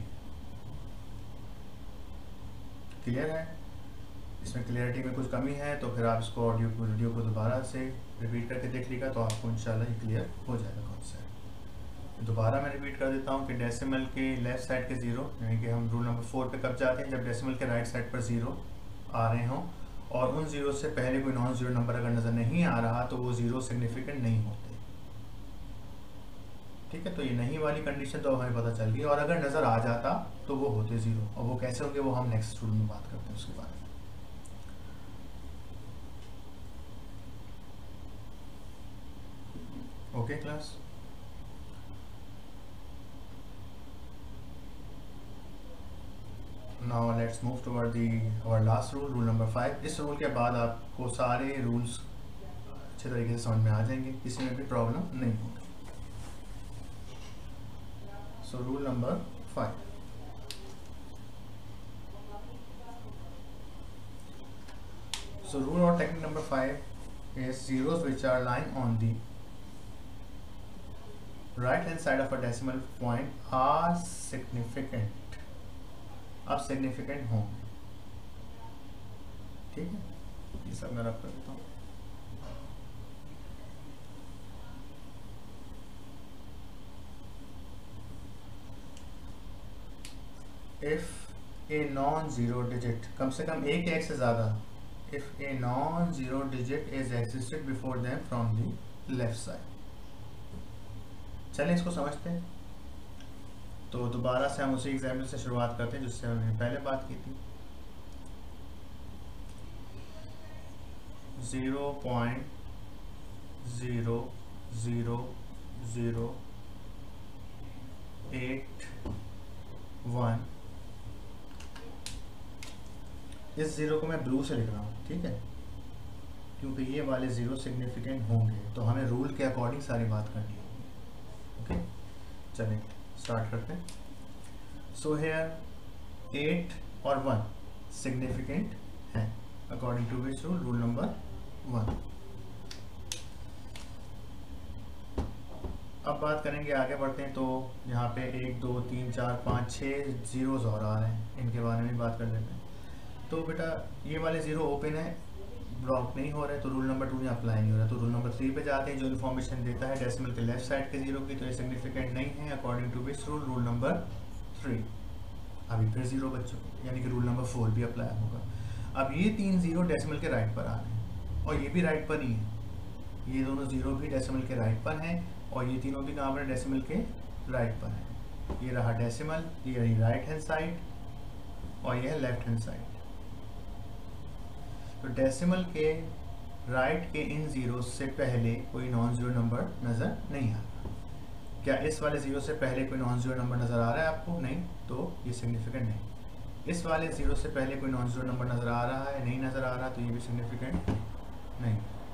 क्लियर है? इसमें क्लियरिटी में कुछ कमी है तो फिर आप इसको वीडियो को दोबारा से रिपीट करके देख लीजिएगा, तो आपको इंशाल्लाह ये क्लियर हो जाएगा कॉन्सेप्ट। दोबारा मैं रिपीट कर देता हूँ कि डेसिमल के लेफ्ट साइड के 0, यानी कि हम रूल नंबर 4 पे कब जाते हैं? जब डेसिमल के राइट साइड पर 0 आ रहे हों और उन 0 से पहले कोई नॉन ज़ीरो नंबर अगर नज़र नहीं आ रहा तो वो 0 सिग्निफिकेंट नहीं होते। ठीक है, तो ये नहीं वाली कंडीशन तो हमें पता चल गई, और अगर नज़र आ जाता तो वो होते 0, और वो कैसे होंगे वो हम नेक्स्ट रूल में बात करते हैं उसके बारे में। Okay class, now let's move toward our last rule, rule number 5। इस रूल के बाद आपको सारे रूल्स अच्छे तरीके से समझ में आ जाएंगे, किसी में भी प्रॉब्लम नहीं होगी। So rule number 5, so rule or technique number 5 is zeros which are lying on the right hand side of a decimal point are significant। अब significant होंगे, ठीक है, ये सब मैं रख देता हूँ। If a non-zero digit, कम से कम एक या एक से ज़्यादा, if a non-zero digit is existed before them from the left side। चलें इसको समझते हैं। तो दोबारा से हम उसी एग्जाम्पल से शुरुआत करते हैं जिससे हमने पहले बात की थी। 0.00081। इस 0 को मैं ब्लू से लिख रहा हूँ, ठीक है, क्योंकि ये वाले 0 सिग्निफिकेंट होंगे, तो हमें रूल के अकॉर्डिंग सारी बात करनी होगी। ओके, चलिए स्टार्ट करते हैं। सो हेयर 8 और 1 सिग्निफिकेंट हैं according to which rule? Rule number 1। अब बात करेंगे, आगे बढ़ते हैं। तो यहाँ पे 1 2 3 4 5 6 जीरोस और आ रहे हैं, इनके बारे में बात कर लेते हैं। तो बेटा ये वाले 0 ओपन है, ब्लॉक नहीं हो रहे, तो रूल नंबर 2 यहाँ अप्लाई नहीं हो रहा। तो रूल नंबर 3 पे जाते हैं, जो इन्फॉर्मेशन देता है डेसिमल के लेफ्ट साइड के 0 की, तो ये सिग्निफिकेंट नहीं है according to which rule? Rule number 3। अभी फिर 0 बच चुके, यानी कि रूल नंबर 4 भी अप्लाई होगा। अब ये 3 0 डेसिमल के राइट पर आ रहे हैं, और ये भी राइट पर ही है। ये दोनों 0 भी डेसिमल के राइट पर हैं, और ये तीनों भी कहाँ पर डेसिमल के राइट पर हैं। ये रहा डेसिमल, ये रही राइट हैंड साइड, और ये है लेफ्ट हैंड साइड। तो डेसिमल के राइट के इन ज़ीरो से पहले कोई नॉन ज़ीरो नंबर नज़र नहीं आ रहा। क्या इस वाले ज़ीरो से पहले कोई नॉन ज़ीरो नंबर नज़र आ रहा है आपको? नहीं, तो ये सिग्निफिकेंट नहीं। इस वाले ज़ीरो से पहले कोई नॉन ज़ीरो नंबर नज़र आ रहा है? नहीं नज़र आ रहा, तो ये भी सिग्निफिकेंट नहीं।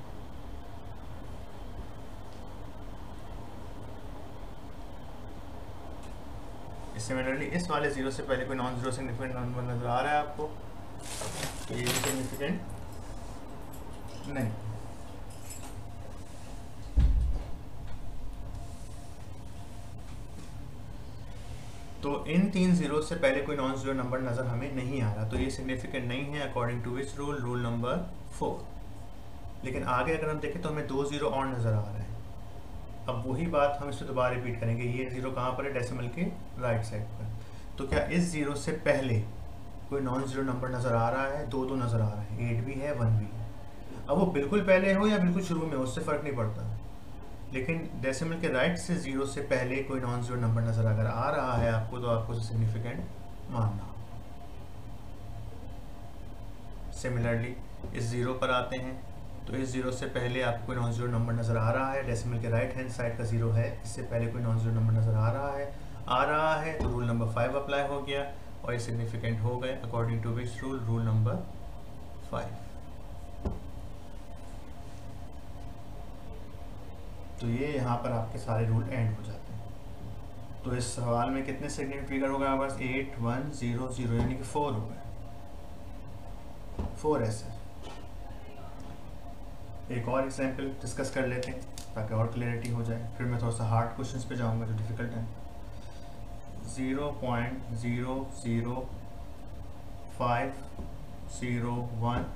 सिमिलरली इस वाले ज़ीरो से पहले कोई नॉन ज़ीरो सिग्निफिकेंट नंबर नज़र आ रहा है आपको, तो ये भी सिग्निफिकेंट नहीं। तो इन तीन ज़ीरो से पहले कोई नॉन ज़ीरो नंबर नज़र हमें नहीं आ रहा, तो ये सिग्निफिकेंट नहीं है according to which rule? Rule number 4। लेकिन आगे अगर हम देखें तो हमें 2 ज़ीरो और नज़र आ रहे हैं। अब वही बात हम इसको दोबारा रिपीट करेंगे। ये ज़ीरो कहाँ पर है? डेसिमल के राइट साइड पर। तो क्या इस ज़ीरो से पहले कोई नॉन ज़ीरो नंबर नज़र आ रहा है? दो नज़र आ रहा है, 8 भी है 1 भी है। अब वो बिल्कुल पहले हो या बिल्कुल शुरू में हो, उससे फ़र्क नहीं पड़ता, लेकिन डेसिमल के राइट से ज़ीरो से पहले कोई नॉन ज़ीरो नंबर नज़र अगर आ रहा है आपको, तो आपको उसे सिग्निफिकेंट मानना। सिमिलरली इस ज़ीरो पर आते हैं, तो इस ज़ीरो से पहले आपको कोई नॉन ज़ीरो नंबर नज़र आ रहा है, डेसिमल के राइट हैंड साइड का ज़ीरो है, इससे पहले कोई नॉन ज़ीरो नंबर नज़र आ रहा है, तो रूल नंबर 5 अप्लाई हो गया और ये सिग्निफिकेंट हो गए according to which rule? Rule number 5। तो ये यहाँ पर आपके सारे रूल एंड हो जाते हैं। तो इस सवाल में कितने सिग्निफिकेंट फिगर हो गए हमारे पास? 8 1 0 0, यानी कि 4 हो गए, 4 ऐसे। एक और एग्जाम्पल डिस्कस कर लेते हैं ताकि और क्लैरिटी हो जाए, फिर मैं थोड़ा सा हार्ड क्वेश्चंस पे जाऊंगा जो डिफ़िकल्ट हैं। 0.00501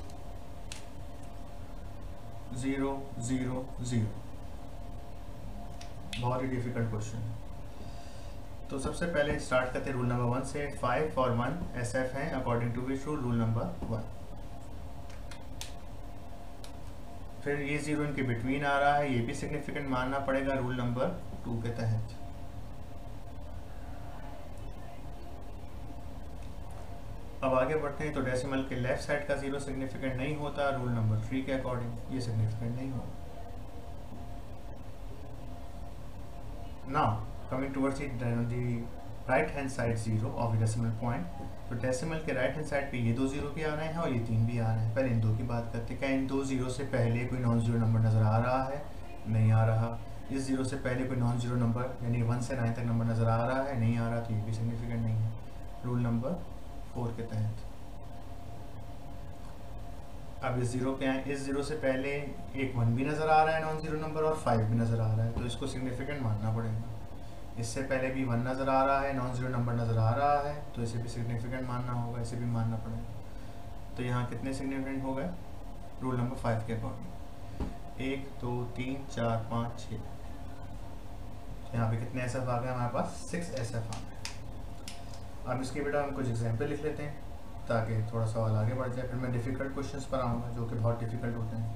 000, बहुत ही डिफ़िकल्ट क्वेश्चन है। तो सबसे पहले स्टार्ट करते हैं रूल नंबर 1 से। 5 और 1 SF हैं according to which rule? Rule number 1। फिर ये ज़ीरो इनके बिटवीन आ रहा है, ये भी सिग्निफिकेंट मानना पड़ेगा रूल नंबर 2 के तहत। अब आगे बढ़ते हैं, तो डेसिमल के लेफ्ट साइड का ज़ीरो सिग्निफिकेंट नहीं होता रूल नंबर 3 के अकॉर्डिंग, ये सिग्निफिकेंट नहीं होगा। Now coming towards the right hand side zero of decimal point, तो डेसिमल के राइट हैंड साइड पे ये 2 ज़ीरो भी आ रहे हैं और ये 3 भी आ रहे हैं। पहले इन दो की बात करते हैं। क्या इन 2 ज़ीरो से पहले कोई नॉन ज़ीरो नंबर नज़र आ रहा है? नहीं आ रहा। इस ज़ीरो से पहले कोई नॉन ज़ीरो नंबर यानी 1 से 9 तक नंबर नज़र आ रहा है? नहीं आ रहा, तो ये भी सिग्निफिकेंट नहीं है रूल नंबर 4 के तहत। अब इस ज़ीरो पे आए, इस ज़ीरो से पहले एक 1 भी नज़र आ रहा है नॉन ज़ीरो नंबर और 5 भी नज़र आ रहा है, तो इसको सिग्निफिकेंट मानना पड़ेगा। इससे पहले भी 1 नज़र आ रहा है, नॉन ज़ीरो नंबर नज़र आ रहा है, तो इसे भी सिग्निफिकेंट मानना होगा, इसे भी मानना पड़ेगा। तो यहाँ कितने सिग्निफिकेंट हो गए रूल नंबर 5 के अकॉर्डिंग? 1 2 3 4 5 6। यहाँ पे कितने SF आ गए हमारे पास? 6 SF आ गए। अब इसके बेटा हम कुछ एग्जाम्पल लिख लेते हैं ताकि थोड़ा सवाल आगे बढ़ जाए, फिर मैं डिफ़िकल्ट क्वेश्चंस पर आऊँगा जो कि बहुत डिफ़िकल्ट होते हैं।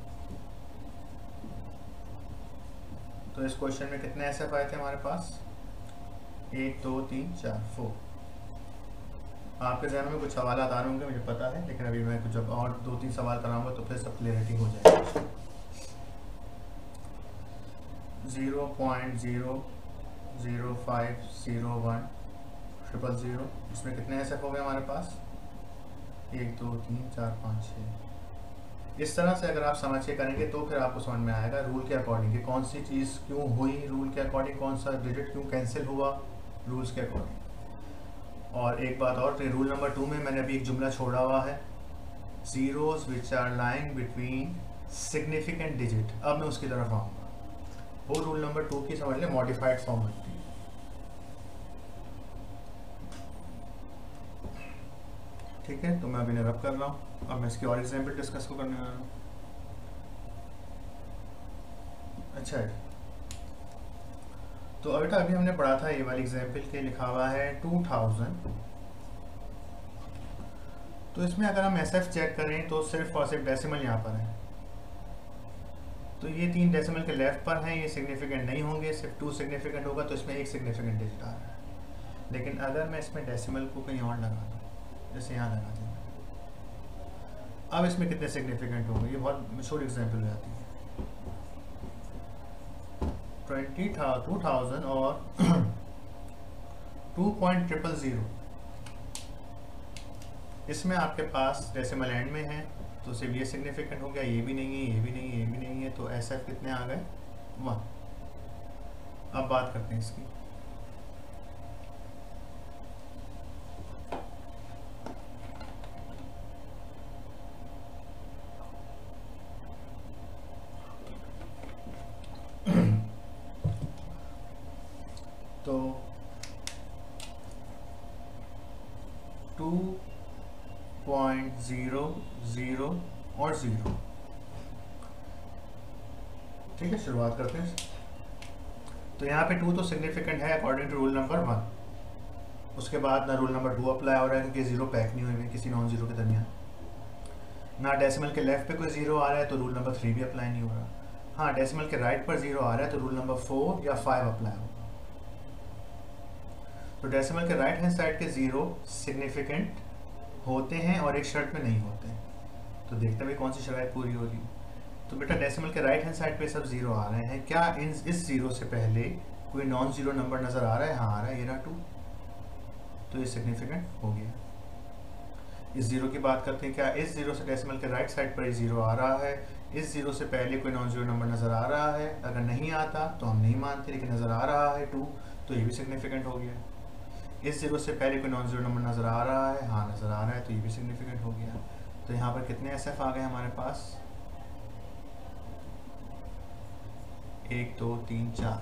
तो इस क्वेश्चन में कितने SF आए थे हमारे पास? 1 2 3 4 4। आपके ज़हन में कुछ सवाल आ रहे होंगे, मुझे पता है, लेकिन अभी मैं कुछ जब और 2-3 सवाल कराऊंगा तो फिर सब क्लियरिटी हो जाएगी। 0.00501 000, इसमें कितने SF हो गए हमारे पास? 1 2 3 4 5 6। इस तरह से अगर आप समझ के करेंगे तो फिर आपको समझ में आएगा रूल के अकॉर्डिंग कि कौन सी चीज़ क्यों हुई रूल के अकॉर्डिंग, कौन सा डिजिट क्यों कैंसिल हुआ रूल्स के अकॉर्डिंग। और एक बात और, रूल नंबर 2 में मैंने अभी एक जुमला छोड़ा हुआ है, zeros which are lying between significant digit. अब मैं उसकी तरफ आऊँगा, वो रूल नंबर 2 की समझ लें मॉडिफाइड फॉर्म होती है। ठीक है, तो मैं अभी रब कर रहा हूँ। अब मैं इसकी और एग्जाम्पल डिस्कस को करने वाला हूँ। अच्छा है, तो बेटा अभी हमने पढ़ा था ये वाली एग्जाम्पल के लिखा हुआ है 2000। तो इसमें अगर हम SF चेक करें तो सिर्फ और सिर्फ डेसिमल यहाँ पर है, तो ये 3 डेसिमल के लेफ्ट पर हैं, ये सिग्निफिकेंट नहीं होंगे, सिर्फ 2 सिग्निफिकेंट होगा, तो इसमें एक सिग्निफिकेंट डिजिट आ रहा है। लेकिन अगर मैं इसमें डेसिमल को कहीं और लगा दूँ, जैसे यहाँ लगा दूँ, अब इसमें कितने सिग्निफिकेंट होंगे, ये बहुत मशहूर एग्जाम्पल हो जाती है। 2000 और 2.000 इसमें आपके पास डेसिमल एंड में है, तो सिर्फ ये सिग्निफिकेंट हो गया, ये भी नहीं है, ये भी नहीं है, ये भी नहीं है, तो SF कितने आ गए 1। अब बात करते हैं इसकी। तो 2.00 और 0, ठीक है, शुरुआत करते हैं। तो यहाँ पे 2 तो सिग्निफिकेंट है अकॉर्डिंग टू रूल नंबर 1। उसके बाद ना रूल नंबर 2 अप्लाई हो रहा है क्योंकि 0 पैक नहीं हुए हैं किसी नॉन जीरो के दरमियान, ना डेसिमल के लेफ्ट पे कोई 0 आ रहा है तो रूल नंबर 3 भी अप्लाई नहीं हो रहा। हाँ, डेसिमल के राइट पर 0 आ रहा है तो रूल नंबर 4 या 5 अप्लाई होगा। तो डेसिमल के राइट हैंड साइड के 0 सिग्निफिकेंट होते हैं और एक शर्त में नहीं होते हैं। तो देखते हैं कौन सी शर्त पूरी हो रही है। तो बेटा डेसिमल के राइट हैंड साइड पे सब 0 आ रहे हैं, क्या इस 0 से पहले कोई नॉन जीरो नंबर नज़र आ रहा है? हाँ आ रहा है, ये रहा 2, तो ये सिग्निफिकेंट हो गया। इस 0 की बात करते हैं, क्या इस 0 से डेसिमल के राइट साइड पर 0 आ रहा है? इस 0 से पहले कोई नॉन जीरो नंबर नज़र आ रहा है? अगर नहीं आता तो हम नहीं मानते, लेकिन नज़र आ रहा है 2, तो ये भी सिग्निफिकेंट हो गया। इस 0 से पहले कोई नॉन जीरो नंबर नज़र आ रहा है? हाँ नज़र आ रहा है, तो ये भी सिग्निफिकेंट हो गया। तो यहाँ पर कितने SF आ गए हमारे पास? 1 2 3 4,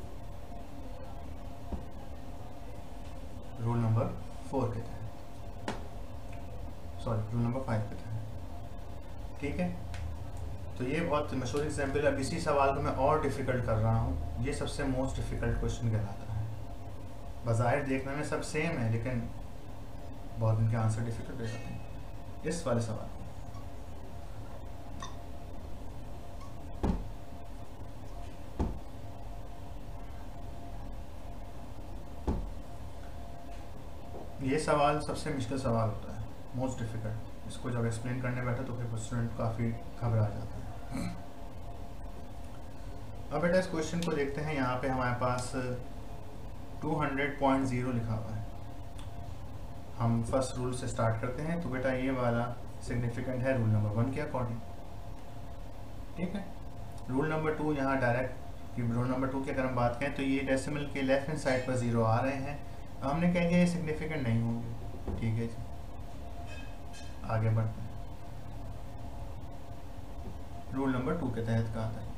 रूल नंबर 4 के तहत, सॉरी रूल नंबर 5 के तहत, ठीक है। तो ये बहुत मशहूर एग्जाम्पल है। अब इसी सवाल को मैं और डिफ़िकल्ट कर रहा हूँ, ये सबसे मोस्ट डिफ़िकल्ट क्वेश्चन कहलाता है। बज़ाहिर देखने में सब सेम है, लेकिन बहुत इनके आंसर डिफ़िकल्ट हो जाते हैं। इस वाले सवाल ये सवाल सबसे मुश्किल सवाल होता है, मोस्ट डिफ़िकल्ट। इसको जब एक्सप्लेन करने बैठे तो फिर स्टूडेंट काफ़ी घबरा जाता है। अब बेटा इस क्वेश्चन को देखते हैं। यहाँ पे हमारे पास 200.0 लिखा हुआ है। हम फर्स्ट रूल से स्टार्ट करते हैं। तो बेटा ये वाला सिग्निफिकेंट है रूल नंबर 1 के अकॉर्डिंग, ठीक है। रूल नंबर 2 यहाँ डायरेक्ट कि रूल नंबर 2 की अगर हम बात करें तो ये डेसिमल के लेफ्ट हैंड साइड पर 0 आ रहे हैं, हमने कह दिया ये सिग्निफिकेंट नहीं होंगे, ठीक है जी। आगे बढ़ते हैं। रूल नंबर 2 के तहत का आता है।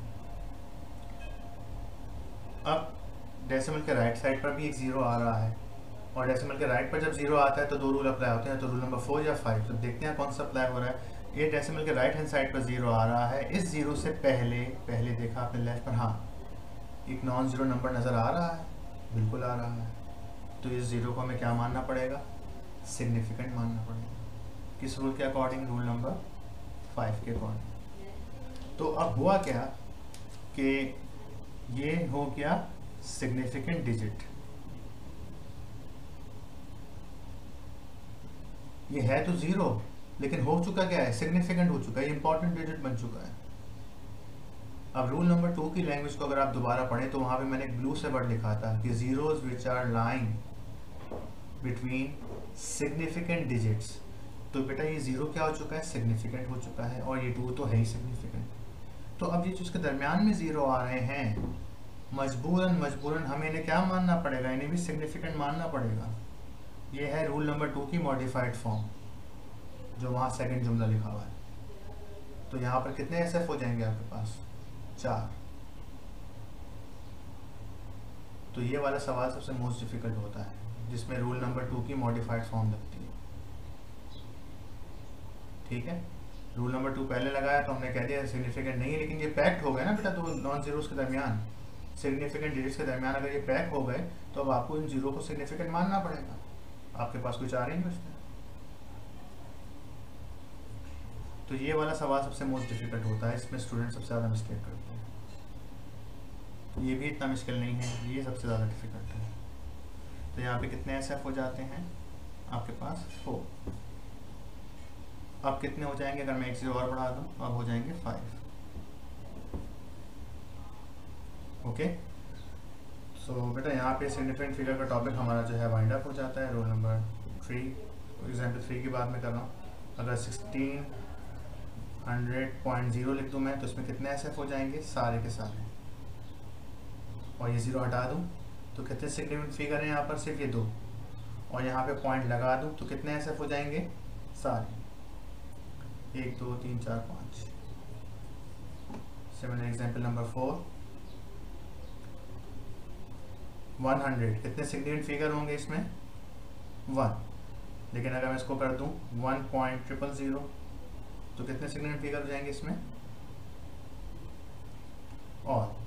अब डेसिमल के राइट साइड पर भी एक 0 आ रहा है, और डेसिमल के राइट पर जब 0 आता है तो 2 रूल अप्लाई होते हैं, तो रूल नंबर 4 या 5। तो देखते हैं कौन सा अप्लाई हो रहा है। ये डेसिमल के राइट हैंड साइड पर 0 आ रहा है, इस 0 से पहले देखा आपने लेफ्ट पर, हाँ एक नॉन जीरो नंबर नज़र आ रहा है, बिल्कुल आ रहा है। तो इस 0 को हमें क्या मानना पड़ेगा? सिग्निफिकेंट मानना पड़ेगा। किस रूल के अकॉर्डिंग? रूल नंबर 5 के अकॉर्डिंग। तो अब हुआ क्या कि ये हो गया सिग्निफिकेंट डिजिट, ये है तो 0 लेकिन हो चुका क्या है? सिग्निफिकेंट हो चुका है, इंपॉर्टेंट डिजिट बन चुका है। अब रूल नंबर 2 की लैंग्वेज को अगर आप दोबारा पढ़ें तो वहां पे मैंने एक ब्लू से वर्ड लिखा था कि zeros which are lying between significant digits। तो बेटा ये 0 क्या हो चुका है? सिग्निफिकेंट हो चुका है, और ये 2 तो है ही सिग्निफिकेंट। तो अब ये जो उसके दरमियान में 0 आ रहे हैं, मजबूरन हमें इन्हें क्या मानना पड़ेगा? इन्हें भी सिग्निफिकेंट मानना पड़ेगा। ये है रूल नंबर 2 की मॉडिफाइड फॉर्म, जो वहाँ सेकंड जुमला लिखा हुआ है। तो यहाँ पर कितने SF हो जाएंगे आपके पास? 4। तो ये वाला सवाल सबसे मोस्ट डिफिकल्ट होता है, जिसमें रूल नंबर 2 की मॉडिफाइड फॉर्म लगती है, ठीक है। रूल नंबर 2 पहले लगाया तो हमने कह दिया सिग्निफिकेंट नहीं है, लेकिन ये पैक्ट हो गए ना बेटा, तो नॉन जीरोस के दरमियान, सिग्निफिकेंट डिजिट्स के दरमियान अगर ये पैक हो गए तो अब आपको इन 0 को सिग्निफिकेंट मानना पड़ेगा। आपके पास कुछ आ रही है उसमें। तो ये वाला सवाल सबसे मोस्ट डिफिकल्ट होता है, इसमें स्टूडेंट सबसे ज़्यादा मिस्टेक करते हैं। ये भी इतना मुश्किल नहीं है, ये सबसे ज़्यादा डिफिकल्ट है। तो यहाँ पे कितने SF हो जाते हैं आपके पास? 4। अब कितने हो जाएंगे, अगर मैं एक 0 और बढ़ा दूँ, अब हो जाएंगे 5। ओके, सो बेटा यहाँ पे सिग्निफिकेंट फिगर का टॉपिक हमारा जो है वाइंड अप हो जाता है। रोल नंबर 3, एग्जाम्पल 3 की बात मैं कर रहा हूँ। अगर 1600.0 लिख दूँ मैं, तो इसमें कितने SF हो जाएंगे, सारे के सारे, और ये 0 हटा दूँ तो कितने सिग्निफिकेंट फिगर हैं यहाँ पर, सिर्फ ये 2, और यहाँ पे पॉइंट लगा दूँ तो कितने SF हो जाएंगे, सारे, 1 2 3 4 5। सिमिलर एग्जाम्पल नंबर 4, 100, कितने सिग्निफिकेंट फिगर होंगे इसमें, 1, लेकिन अगर मैं इसको कर दूं 1.000 तो कितने सिग्निफिकेंट फिगर हो जाएंगे इसमें, और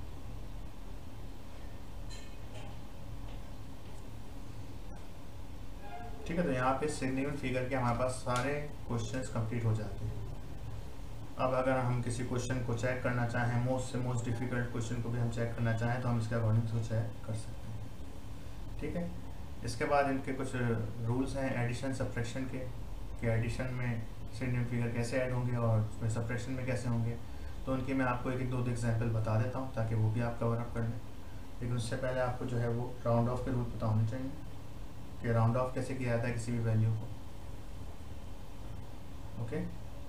ठीक है। तो यहाँ पे सिग्निफिकेंट फिगर के हमारे पास सारे क्वेश्चंस कंप्लीट हो जाते हैं। अब अगर हम किसी क्वेश्चन को चेक करना चाहें, मोस्ट से मोस्ट डिफ़िकल्ट क्वेश्चन को भी हम चेक करना चाहें, तो हम इसके अकॉर्डिंग से चेक कर सकते हैं। ठीक है, इसके बाद इनके कुछ रूल्स हैं एडिशन सब्ट्रैक्शन के, कि एडिशन में सिग्निफिकेंट फिगर कैसे ऐड होंगे और उसमें सब्ट्रैक्शन में कैसे होंगे। तो उनकी मैं आपको एक दो एग्जांपल बता देता हूँ ताकि वो भी आप कवर अप कर लें। लेकिन उससे पहले आपको जो है वो राउंड ऑफ के रूल पता होने चाहिए कि राउंड ऑफ कैसे किया जाता है किसी भी वैल्यू को। ओके,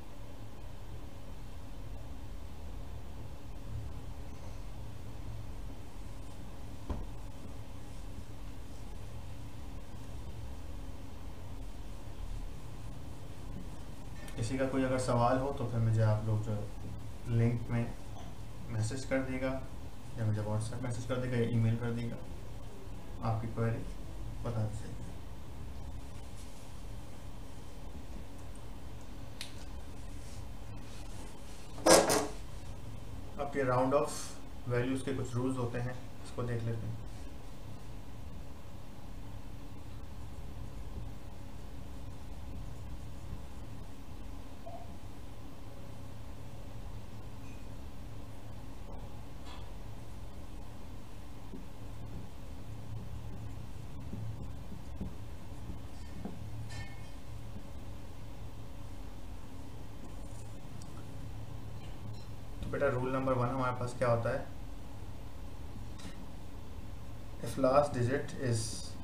किसी का कोई अगर सवाल हो तो फिर मुझे आप लोग जो लिंक में मैसेज कर देगा, या मुझे व्हाट्सएप मैसेज कर देगा, या ईमेल कर देगा, आपकी क्वेरी बता दीजिएगा। आपके राउंड ऑफ वैल्यूज़ के कुछ रूल्स होते हैं, इसको देख लेते हैं। बेटा रूल नंबर 1 हमारे पास क्या होता है, if last digit is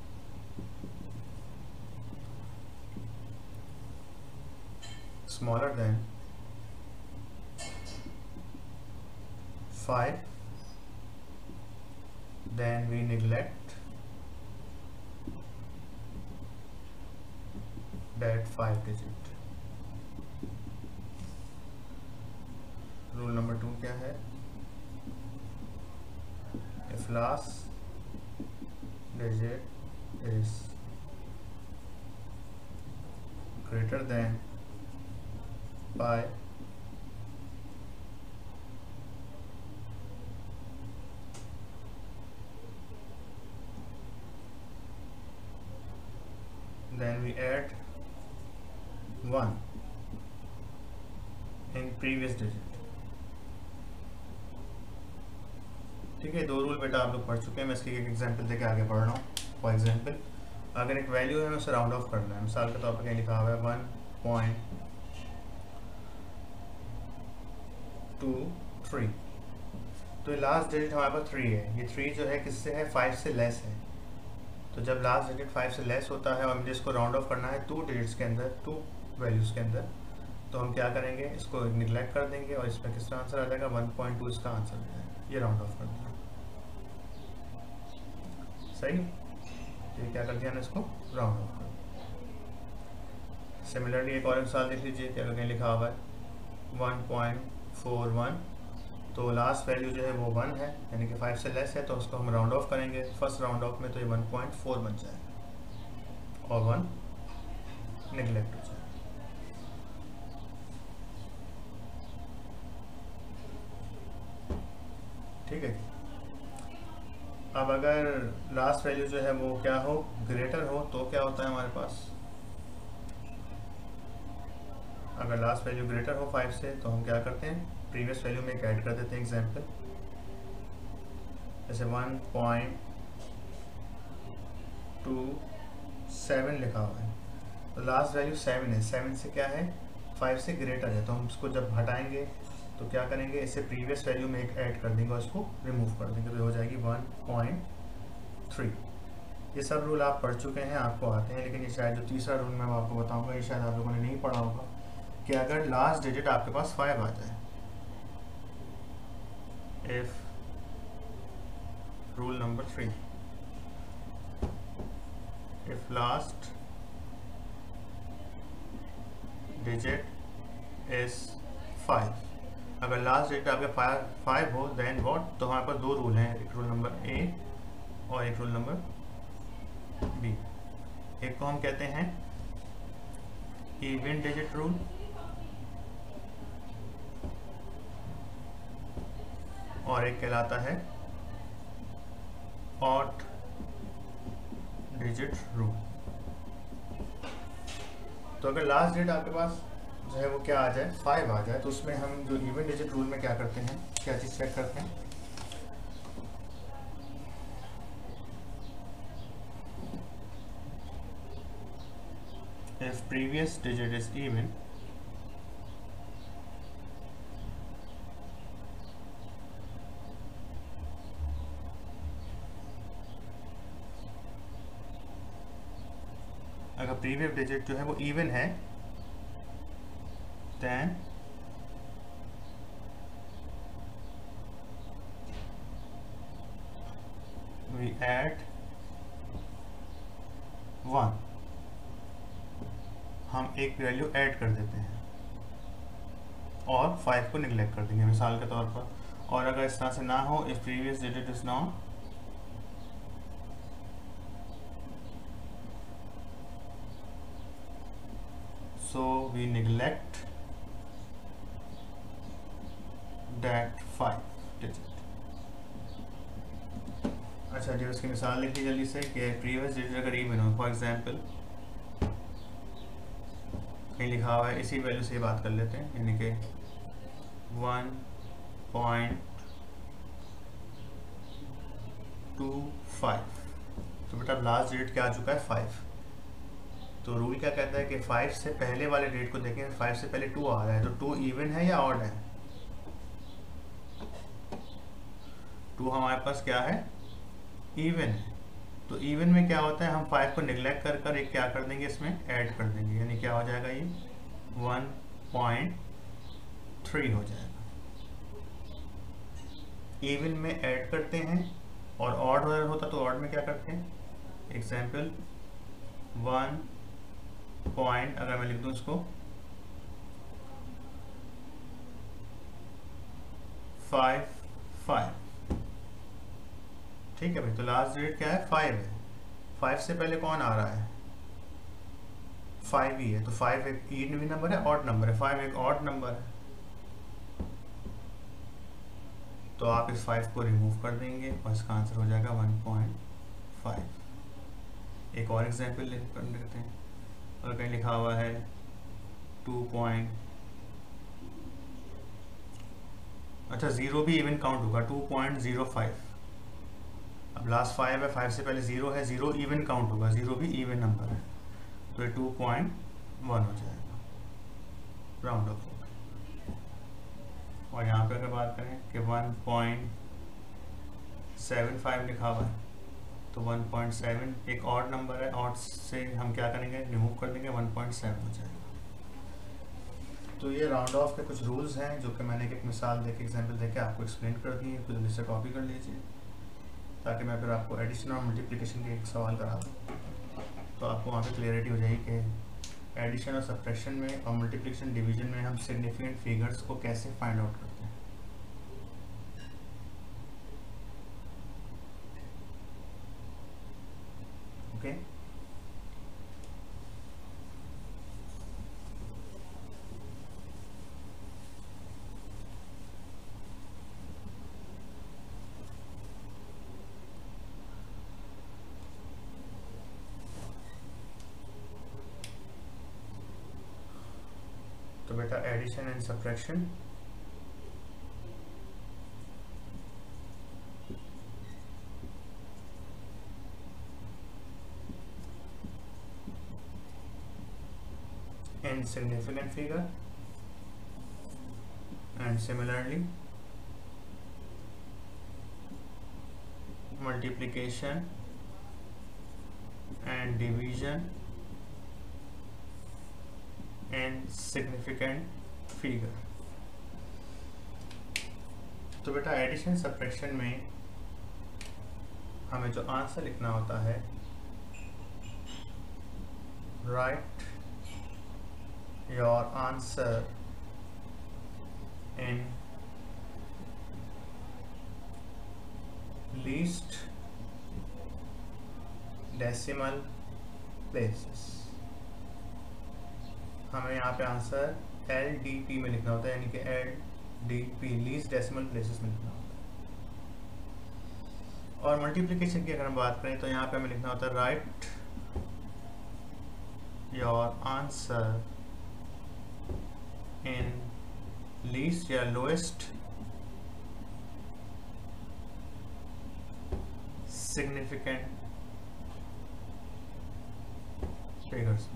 smaller than 5 then we neglect that 5 digit। Rule number 2 क्या है, if last digit is greater than pi then we add 1 in previous digit। ठीक है, 2 रूल बेटा आप लोग पढ़ चुके हैं, मैं इसकी एक एग्जांपल देके आगे बढ़ रहा हूँ। फॉर एग्जांपल, अगर एक वैल्यू है, मैं उसे राउंड ऑफ करना है, मिसाल के तौर पर कहीं लिखा हुआ है 1.23, तो लास्ट डिजिट हमारे पास 3 है। ये 3 जो है किससे है, 5 से लेस है। तो जब लास्ट डिजिट 5 से लेस होता है और मुझे इसको राउंड ऑफ करना है 2 डिजिट्स के अंदर, 2 वैल्यूज़ के अंदर, तो हम क्या करेंगे, इसको निगलेक्ट कर देंगे और इसमें किसका आंसर आ जाएगा, 1.2 इसका आंसर आ जाएगा। ये राउंड ऑफ कर दिया, सही। ये क्या कर दिया ना, इसको राउंड ऑफ कर दिया। सिमिलरली एक और मिसाल देख लीजिए कि अगर कहीं लिखा हुआ है 1.41, तो लास्ट वैल्यू जो है वो 1 है, यानी कि 5 से लेस है, तो उसको हम राउंड ऑफ करेंगे फर्स्ट राउंड ऑफ में, तो ये 1.4 बन जाएगा और 1 निगलेक्ट हो जाएगा। ठीक है, अब अगर लास्ट वैल्यू जो है वो क्या हो, ग्रेटर हो, तो क्या होता है हमारे पास, अगर लास्ट वैल्यू ग्रेटर हो 5 से, तो हम क्या करते हैं, प्रीवियस वैल्यू में एक ऐड कर देते हैं। एग्जांपल जैसे 1.27 लिखा हुआ है, तो लास्ट वैल्यू 7 है, 7 से क्या है 5 से ग्रेटर है, तो हम उसको जब हटाएंगे तो क्या करेंगे, इससे प्रीवियस वैल्यू में एक ऐड कर देंगे और उसको रिमूव कर देंगे, तो हो जाएगी 1.3। ये सब रूल आप पढ़ चुके हैं, आपको आते हैं, लेकिन ये शायद जो तीसरा रूल मैं आपको बताऊंगा ये शायद आप लोगों ने नहीं पढ़ा होगा, कि अगर लास्ट डिजिट आपके पास 5 आ जाए, if rule number 3, if last digit is 5, अगर लास्ट डिजिट आपके 5 हो, देन व्हाट, तो हमारे पास दो रूल हैं, एक रूल नंबर ए और एक रूल नंबर बी। एक को हम कहते हैं इवन डिजिट रूल, और एक कहलाता है ऑड डिजिट रूल। तो अगर लास्ट डिजिट आपके पास जो है वो क्या आ जाए, 5 आ जाए, तो उसमें हम जो इवन डिजिट रूल में क्या करते हैं, क्या चीज़ चेक करते हैं, if previous digit is even, अगर प्रीवियस डिजिट जो है वो इवन है, then we add 1, हम एक वैल्यू ऐड कर देते हैं और 5 को निगलेक्ट कर देंगे मिसाल के तौर पर। और अगर इस तरह से ना हो, if previous digit is not so we neglect that 5 digit। अच्छा जी, उसकी मिसाल लिखी जल्दी से कि प्रीवियस डिजिट अगर इवन हो, फॉर एग्जांपल कहीं लिखा हुआ है, इसी वैल्यू से बात कर लेते हैं, यानी कि 1.25, तो बेटा लास्ट डिजिट क्या आ चुका है, 5। तो रूल क्या कहता है कि 5 से पहले वाले डेट को देखें, 5 से पहले 2 आ रहा है, तो 2 इवन है या ऑड है, 2 हमारे पास क्या है, इवन है। तो इवन में क्या होता है, हम 5 को निगलेक्ट कर कर एक क्या कर देंगे, इसमें ऐड कर देंगे, यानी क्या हो जाएगा, ये 1.3 हो जाएगा। इवन में ऐड करते हैं, और ऑड होता तो ऑड में क्या करते हैं, एग्जाम्पल 1 पॉइंट, अगर मैं लिख दूं इसको 5, ठीक है भाई। तो लास्ट डिजिट क्या है, 5 है, 5 से पहले कौन आ रहा है, 5 ही है, तो 5 एक इवन भी नंबर है, ऑड नंबर है, 5 एक ऑड नंबर है, तो आप इस 5 को रिमूव कर देंगे और इसका आंसर हो जाएगा 1.5। एक और एग्जाम्पल कर लेते हैं, और कहीं लिखा हुआ है 2 पॉइंट, अच्छा 0 भी इवन काउंट होगा, 2.05, अब लास्ट 5 है, 5 से पहले 0 है, 0 इवन काउंट होगा, 0 भी इवन नंबर है, तो ये 2.1 हो जाएगा, राउंड ऑफ। और यहाँ पे अगर बात करें कि 1.75 लिखा हुआ है, तो 1.7 एक ऑड नंबर है, ऑड से हम क्या करेंगे, रिमूव कर देंगे, 1.7 हो जाएगा। तो ये राउंड ऑफ के कुछ रूल्स हैं जो कि मैंने एक मिसाल देके, एग्जांपल देके आपको एक्सप्लेन कर दिए, तो जल्दी से कॉपी कर लीजिए, ताकि मैं फिर आपको एडिशन और मल्टीप्लिकेशन के एक सवाल करा दूँ, तो आपको वहाँ पे क्लियरिटी हो जाएगी कि एडिशन और सब्ट्रैक्शन में और मल्टीप्लिकेशन डिवीजन में हम सिग्निफिकेंट फिगर्स को कैसे फाइंड आउट करते हैं। ओके तो बेटा addition and subtraction, and significant figure, and similarly multiplication and division and significant figure। तो बेटा एडिशन सब्ट्रैक्शन में हमें जो आंसर लिखना होता है, write your answer in least decimal places. हमें यहाँ पे आंसर LDP में लिखना होता है, यानी कि LDP लीस्ट डेसिमल प्लेसेस में लिखना होता है। और मल्टीप्लिकेशन की अगर हम बात करें तो यहाँ पे हमें लिखना होता है write your answer in least या लोएस्ट सिग्निफिकेंट फिगर्स।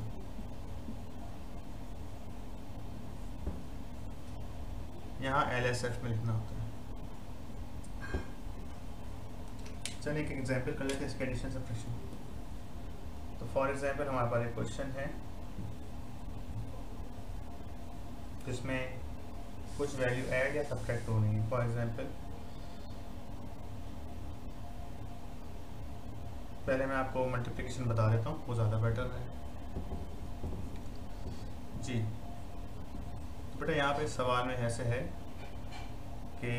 यहाँ LSF में लिखना होता है। चलिए एक एग्जाम्पल कर लेते हैं इसके एडिशन सब्ट्रैक्शन। तो फॉर एग्जाम्पल हमारे पास एक क्वेश्चन है जिसमें कुछ वैल्यू ऐड या सब्ट्रैक्ट हो रही है। फॉर एग्जाम्पल पहले मैं आपको मल्टीप्लिकेशन बता देता हूँ, वो ज़्यादा बेटर है जी। तो बेटा यहाँ पे सवाल में ऐसे है कि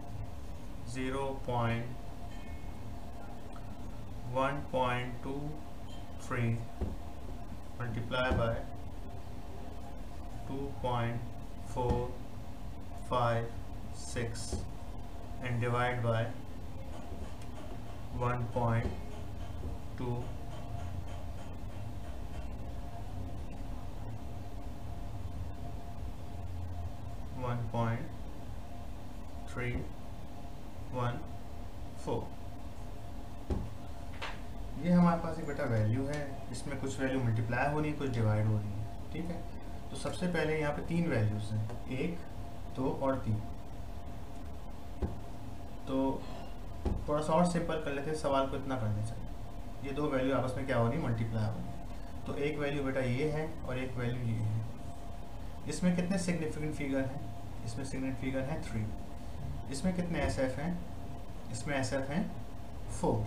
0.1.23 multiply by 2.456 and divide by 1.2 1.314। ये हमारे पास एक बेटा वैल्यू है, इसमें कुछ वैल्यू मल्टीप्लाई हो रही है, कुछ डिवाइड हो रही है, ठीक है। तो सबसे पहले यहाँ पे 3 वैल्यूज हैं, 1, 2 और 3। तो थोड़ा सा और सिंपल कर लेते हैं, सवाल को इतना करना चाहिए, ये 2 वैल्यू आपस में क्या हो रही है, मल्टीप्लाई हो रही है। तो एक वैल्यू बेटा ये है और एक वैल्यू ये है। इसमें कितने सिग्निफिकेंट फिगर हैं? इसमें सिग्निफिकेंट फिगर हैं 3। इसमें कितने SF हैं? इसमें SF हैं 4।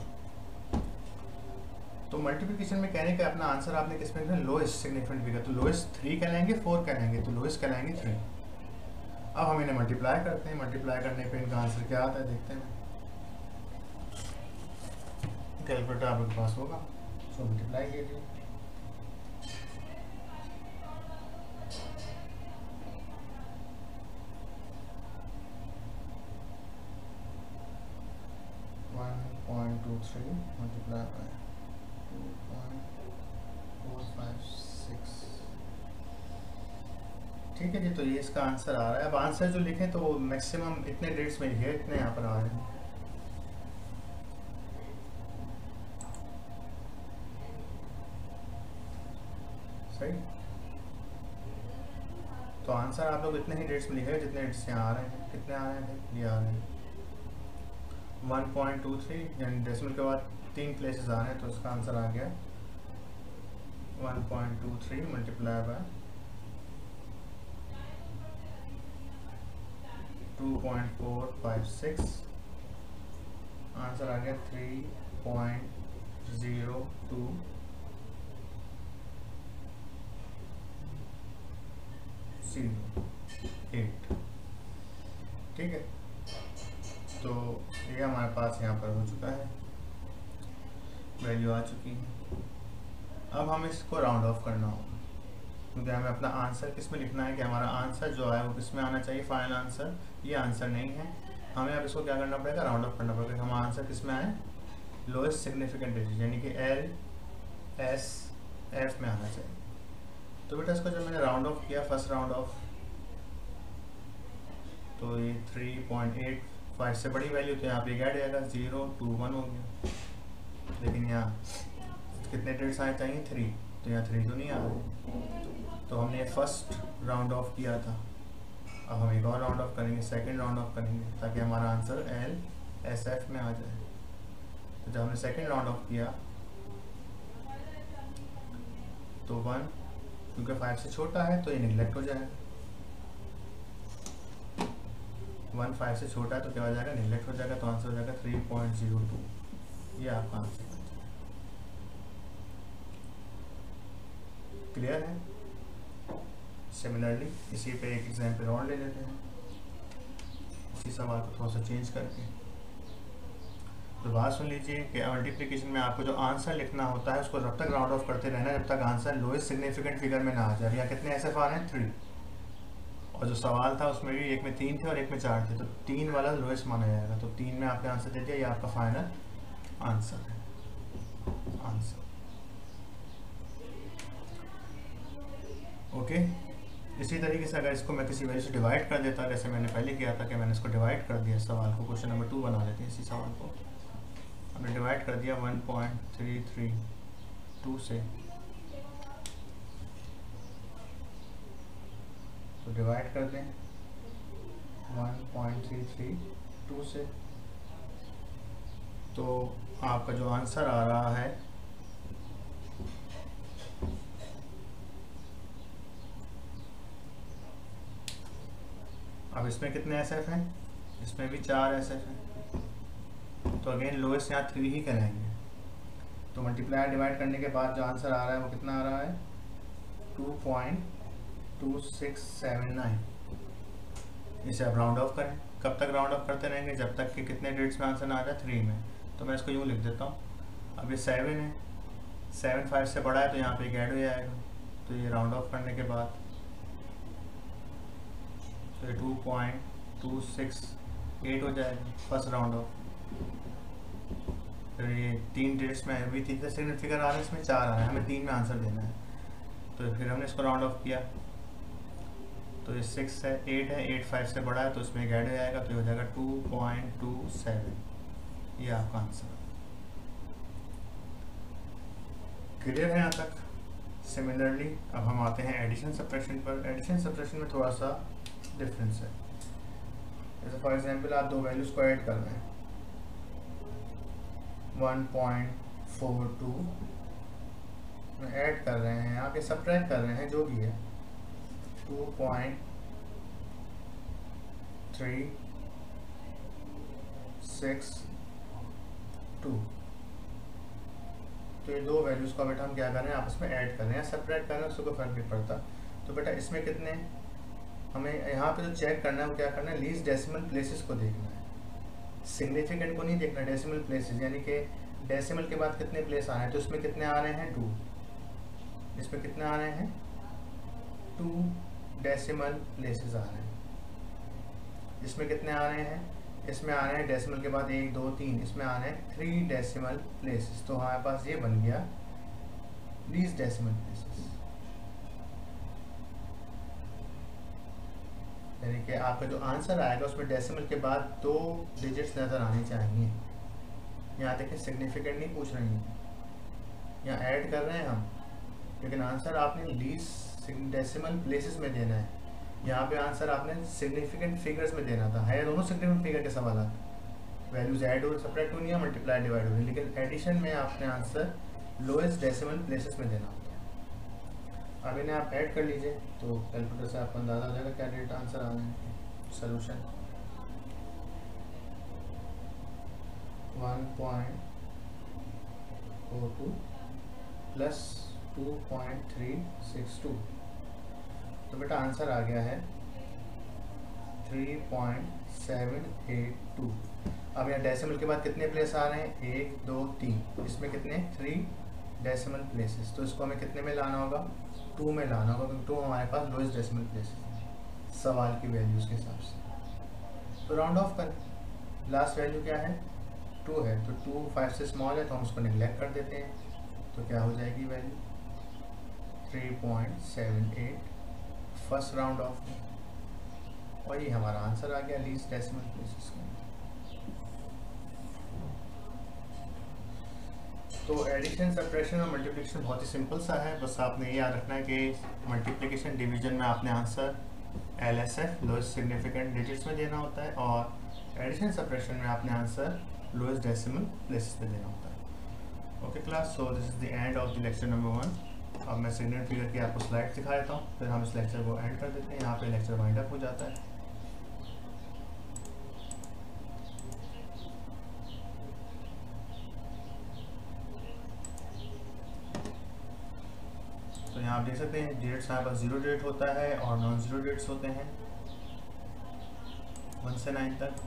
तो मल्टीप्लिकेशन में कहने का अपना आंसर आपने किस में लिखा? Lowest significant figure. तो लोएस्ट 3 कहलाएंगे, 4 कहलाएंगे, तो लोएस्ट कहलाएंगे 3। अब हम इन्हें मल्टीप्लाई करते हैं। मल्टीप्लाई करने पे इनका आंसर क्या आता है देखते हैं। कैलकुलेटर आपके पास होगा, तो मल्टीप्लाई कीजिए। Multiply by 2.456। ठीक है जी, तो ये इसका आंसर आ रहा है। अब आंसर जो लिखें तो मैक्सिमम इतने डेट्स में लिखे, इतने यहाँ पर आ रहे हैं। सही, तो आंसर आप लोग इतने ही डेट्स में लिखे जितने डेट्स यहाँ आ रहे हैं। कितने आ रहे हैं? ये आ रहे हैं 1.23, यानी डेसिमल के बाद 3 प्लेसेस आ रहे हैं, तो इसका आंसर आ गया 1.23 मल्टीप्लाई बाय 2.456। आंसर आ गया 3.028। ठीक है, तो ये हमारे पास यहाँ पर हो चुका है, वैल्यू आ चुकी है। अब हमें इसको राउंड ऑफ करना होगा, क्योंकि हमें अपना आंसर किस में लिखना है कि हमारा आंसर जो है वो किस में आना चाहिए, फाइनल आंसर। ये आंसर नहीं है, हमें अब इसको क्या करना पड़ेगा? राउंड ऑफ करना पड़ेगा। हमारा आंसर किस में आए? लोएस्ट सिग्निफिकेंट डिजिट, यानी कि LSF में आना चाहिए। तो बेटा इसको जब मैंने राउंड ऑफ किया, फर्स्ट राउंड ऑफ, तो ये 3.85 से बड़ी वैल्यू, तो यहाँ पे ऐड आएगा 0, 2, 1 हो गया। लेकिन यहाँ कितने डेट्स आए चाहिए? 3, तो यहाँ 3 तो नहीं आ रहे। तो हमने फर्स्ट राउंड ऑफ किया था, अब हम एक और राउंड ऑफ करेंगे, सेकंड राउंड ऑफ करेंगे ताकि हमारा आंसर LSF में आ जाए। तो जब हमने सेकंड राउंड ऑफ किया तो 1, क्योंकि 5 से छोटा है तो ये निगलेक्ट हो जाएगा। 1 5 से छोटा है तो क्या हो जाएगा, निगलेक्ट हो जाएगा। तो आंसर हो जाएगा 3.02। ये आपका आंसर बन जाएगा। क्लियर है? सिमिलरली इसी पे एक एग्जाम्पल और ले लेते हैं, इसी सवाल को थोड़ा सा चेंज करके। तो बात सुन लीजिए कि मल्टीप्लिकेशन में आपको जो आंसर लिखना होता है उसको जब तक राउंड ऑफ करते रहना जब तक आंसर लोएस्ट सिग्निफिकेंट फिगर में ना आ जाए। यहाँ कितने SF आ रहे हैं, 3। और जो सवाल था उसमें भी एक में 3 थे और एक में 4 थे, तो 3 वाला लोएस्ट माना जाएगा। तो 3 में आपने आंसर दे दिया, ये आपका फाइनल आंसर है। Answer okay. इसी तरीके से अगर इसको मैं किसी वजह से डिवाइड कर देता, जैसे मैंने पहले किया था कि मैंने इसको डिवाइड कर दिया सवाल को, क्वेश्चन नंबर 2 बना लेते हैं। इसी सवाल को हमने डिवाइड कर दिया 1.332 से, तो डिवाइड कर दें 1.332 से, तो आपका जो आंसर आ रहा है अब इसमें कितने SF हैं, इसमें भी 4 SF हैं। तो अगेन लोएस्ट यहाँ 3 ही करेंगे। तो मल्टीप्लाई डिवाइड करने के बाद जो आंसर आ रहा है वो कितना आ रहा है, 2.2679। इसे अब राउंड ऑफ करें। कब तक राउंड ऑफ करते रहेंगे, जब तक कि कितने डिजिट्स में आंसर ना आ जाए, 3 में। तो मैं इसको यूँ लिख देता हूँ। अब ये 7 है, 7 5 से बड़ा है तो यहाँ पे एक ऐड हो जाएगा। तो ये राउंड ऑफ करने के बाद तो ये 2.268 हो जाएगा फर्स्ट राउंड ऑफ। फिर ये 3 डिजिट्स में अभी 3 से फिगर आ रहा है, इसमें 4 आ रहा है, हमें 3 में आंसर देना है। तो फिर हमने इसको राउंड ऑफ किया तो ये 6 है, 8 है, 8 5 से बड़ा है तो इसमें एक ऐड हो जाएगा। तो ये हो जाएगा 2.27। ये आपका आंसर। क्लियर है यहाँ तक? सिमिलरली अब हम आते हैं एडिशन सब्ट्रैक्शन पर। एडिशन सब्ट्रैक्शन में थोड़ा सा डिफरेंस है। जैसे फॉर एग्जांपल आप दो वैल्यूज़ को ऐड कर रहे हैं, 1.42 में ऐड कर रहे हैं, आगे सब्ट्रैक्ट कर रहे हैं, जो भी है 2.362। तो ये दो वैल्यूज़ का बेटा हम क्या कर रहे हैं, आपस में ऐड कर रहे हैं, सब्ट्रैक्ट कर रहे हैं, उससे कोई फर्क नहीं पड़ता। तो बेटा इसमें कितने, हमें यहाँ पे जो चेक करना है वो क्या करना है, लीस्ट डेसिमल प्लेसेस को देखना है, सिग्निफिकेंट को नहीं देखना, डेसिमल प्लेसेस, यानी कि डेसिमल के बाद कितने प्लेस आ रहे हैं। तो इसमें कितने आ रहे हैं, 2। इसमें कितने आ रहे हैं, 2 डेसिमल प्लेसेस आ रहे हैं। इसमें कितने आ रहे हैं, इसमें आ रहे हैं डेसिमल के बाद 1 2 3, इसमें आ रहे हैं 3 डेसिमल प्लेसेस। तो हमारे पास ये बन गया लीस्ट डेसिमल प्लेसेस, यानी कि आपका जो आंसर आएगा उसमें डेसिमल के बाद 2 डिजिट्स नज़र आने चाहिए। यहाँ देखें सिग्निफिकेंट नहीं पूछ रही है, यहाँ ऐड कर रहे हैं हम, लेकिन आंसर आपने लीस्ट डेसिमल प्लेसेस में देना है। यहाँ पे आंसर आपने सिग्निफिकेंट फिगर्स में देना था। है दोनों सिग्निफिकेंट फिगर के सवाल, वैल्यूज ऐड हो सब्ट्रैक्ट होनी है, मल्टीप्लाई डिवाइड होनी है, लेकिन एडिशन में आपने आंसर लोएस्ट डेसिमल प्लेसेस में देना होता है। अब इन्हें आप ऐड कर लीजिए तो कैलकुलेटर से आपको अंदाजा हो जाएगा क्या डेट आंसर आ रहे हैं। सोल्यूशन 1.42 प्लस 2.362, तो बेटा आंसर आ गया है 3.782। अब यहाँ डेसिमल के बाद कितने प्लेस आ रहे हैं, 1 2 3, इसमें कितने 3 डेसिमल प्लेसेस। तो इसको हमें कितने में लाना होगा, 2 में लाना होगा, क्योंकि 2 हमारे पास लोएस्ट डेसिमल प्लेसेस है सवाल की वैल्यूज़ के हिसाब से। तो राउंड ऑफ करें, लास्ट वैल्यू क्या है, 2 है, तो 2 5 से स्मॉल है तो हम उसको निगलेक्ट कर देते हैं। तो क्या हो जाएगी वैल्यू 3.78 फर्स्ट राउंड ऑफ में, और ये हमारा आंसर आ गया लीस्ट डेसिमल प्लेसेस का। तो एडिशन सब्ट्रैक्शन और मल्टीप्लिकेशन बहुत ही सिंपल सा है, बस आपने ये याद रखना है कि मल्टीप्लिकेशन डिवीजन में आपने answer LSF lowest significant digits में देना होता है, और एडिशन सब्ट्रैक्शन में आपने आंसर लोएस्ट डेसिमल प्लेसेस में देना होता है। Okay class, so this is the end of the lecture number 1। अब मैं सिग्नल फिगर की आपको स्लाइड दिखा देता हूँ, फिर हम इस लेक्चर को एंड कर देते हैं। यहाँ पे लेक्चर वाइंड अप हो जाता है। तो यहाँ आप देख सकते हैं डिजिट्स यहाँ पर 0 डिजिट होता है और नॉन ज़ीरो डिजिट्स होते हैं 1 से 9 तक।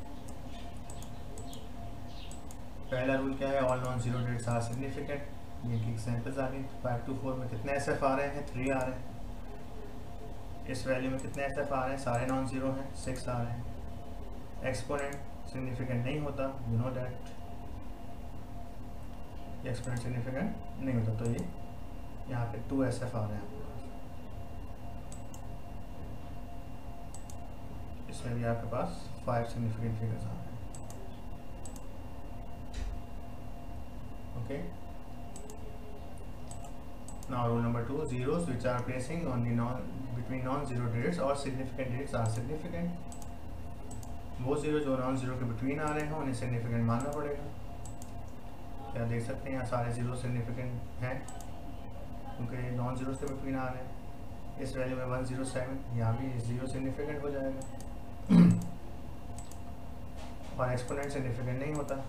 पहला रूल क्या है, all non zero digits are significant. ये की एग्जांपल्स आ गई। 5 to 4 में कितने SF आ रहे हैं, 3 आ रहे हैं। इस वैल्यू में कितने SF आ रहे हैं, सारे नॉन ज़ीरो हैं, 6 आ रहे हैं। एक्सपोनेंट सिग्निफिकेंट नहीं होता, you know that. Exponent significant नहीं होता, तो ये यहाँ पे 2 SF आ रहे हैं आपके पास। इसमें भी आपके पास 5 सिग्निफिकेंट फिगर्स आ रहे हैं। Okay, now rule number 2, zeros which are placing on the between non-zero digits और significant digits are significant। वो जीरो जो नॉन जीरो के बिटवीन आ रहे हैं उन्हें सिग्निफिकेंट मानना पड़ेगा। क्या देख सकते हैं यहाँ सारे जीरो सिग्निफिकेंट हैं क्योंकि नॉन जीरो के बिटवीन आ रहे हैं। इस वैल्यू में 107, यहाँ भी जीरो सिग्निफिकेंट हो जाएगा और एक्सपोनेंट सिग्निफिकेंट नहीं होता।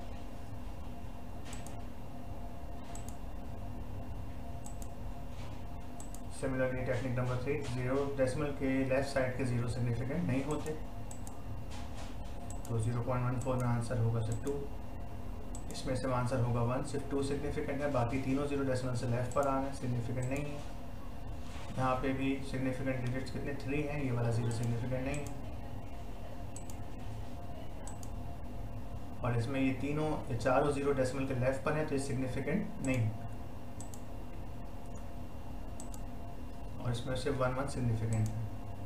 Similarly technique number 3, zero decimal के लेफ्ट साइड के जीरो सिग्निफिकेंट नहीं होते, तो 0.14 में आंसर होगा सिर्फ 2। इसमें से आंसर होगा 1, सिर्फ 2 सिग्निफिकेंट है, बाकी तीनों जीरो डेसिमल से लेफ्ट पर आ रहे हैं, सिग्निफिकेंट नहीं है। यहाँ पे भी सिग्निफिकेंट डिजिट्स कितने 3 हैं, ये वाला जीरो सिग्निफिकेंट नहीं है। और इसमें ये तीनों ये चारों जीरो डेसिमल के लेफ्ट पर हैं, तो ये सिग्निफिकेंट नहीं है। और इसमें से 1 सिग्निफिकेंट है।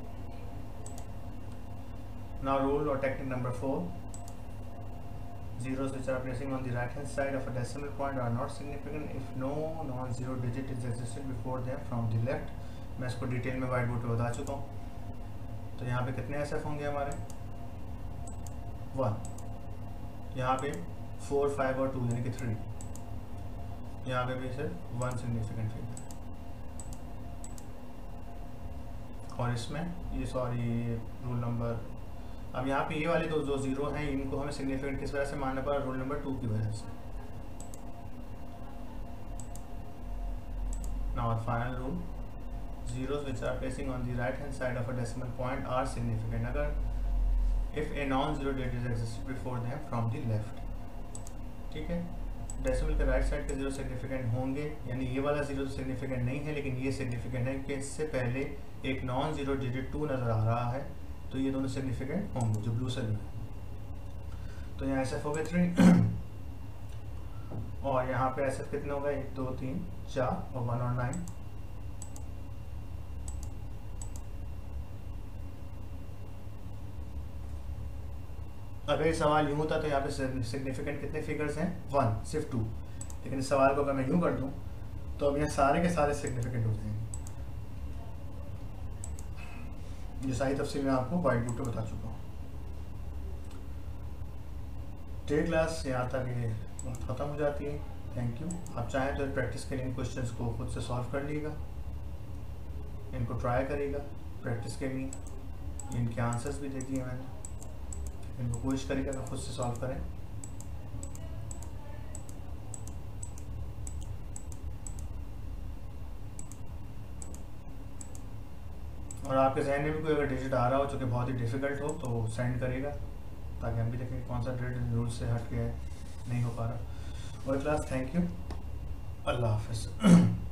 Now rule or technique number 4, zeros which are placing on the right hand side of a decimal point are not significant if no non-zero digit is existed before them from the left। मैं इसको detail में white board पे बता चुका हूँ। तो यहाँ पे कितने SF होंगे हमारे, 1। यहाँ पे 4, 5 और 2 यानी कि 3। यहाँ पे भी सिर्फ 1 सिग्निफिकेंट फिगर। और इसमें ये सॉरी रूल नंबर, अब यहाँ पे ये वाले दो जो जीरो हैं इनको हमें सिग्निफिकेंट किस वजह से मानना पड़ा, रूल नंबर 2 की वजह से। Now our final rule, zeros which are placing on the right hand side of a decimal point are significant अगर if a non-zero digit exists before them from the left। ठीक है, decimal के right side के zero significant होंगे, यानी ये वाला zero significant नहीं है लेकिन ये सिग्निफिकेंट है कि इससे पहले एक नॉन जीरो डिजिट 2 नज़र आ रहा है, तो ये दोनों सिग्निफिकेंट होंगे जो ब्लू से है। तो यहाँ SF हो गए 3 और यहाँ पे SF कितने होगा, 1, 2, 3, 4 और 1 और 9। अगर ये सवाल यूँ होता तो यहाँ पे सिग्निफिकेंट कितने फिगर्स हैं, 1, सिर्फ 2। लेकिन इस सवाल को अगर मैं यूँ कर दूँ तो अब यहाँ सारे के सारे सिग्निफिकेंट हो जाएंगे। ये सारी तफसील मैं आपको व्हाइट बोर्ड पे बता चुका हूँ। डेढ़ क्लास यहाँ तक ये ख़त्म हो जाती है। Thank you. आप चाहें तो प्रैक्टिस के लिए इन क्वेश्चंस को खुद से सॉल्व कर लीजिएगा, इनको ट्राई करिएगा प्रैक्टिस के लिए। इनके आंसर्स भी दे दिए मैंने, इनको कोशिश करिएगा कि खुद से सॉल्व करें। और आपके जहन में भी कोई अगर डिजिट आ रहा हो जो कि बहुत ही डिफ़िकल्ट हो तो सेंड करिएगा ताकि हम भी देखें कौन सा डिजिट रूल से हट के नहीं हो पा रहा। और क्लास थैंक यू, अल्लाह हाफ़िज़।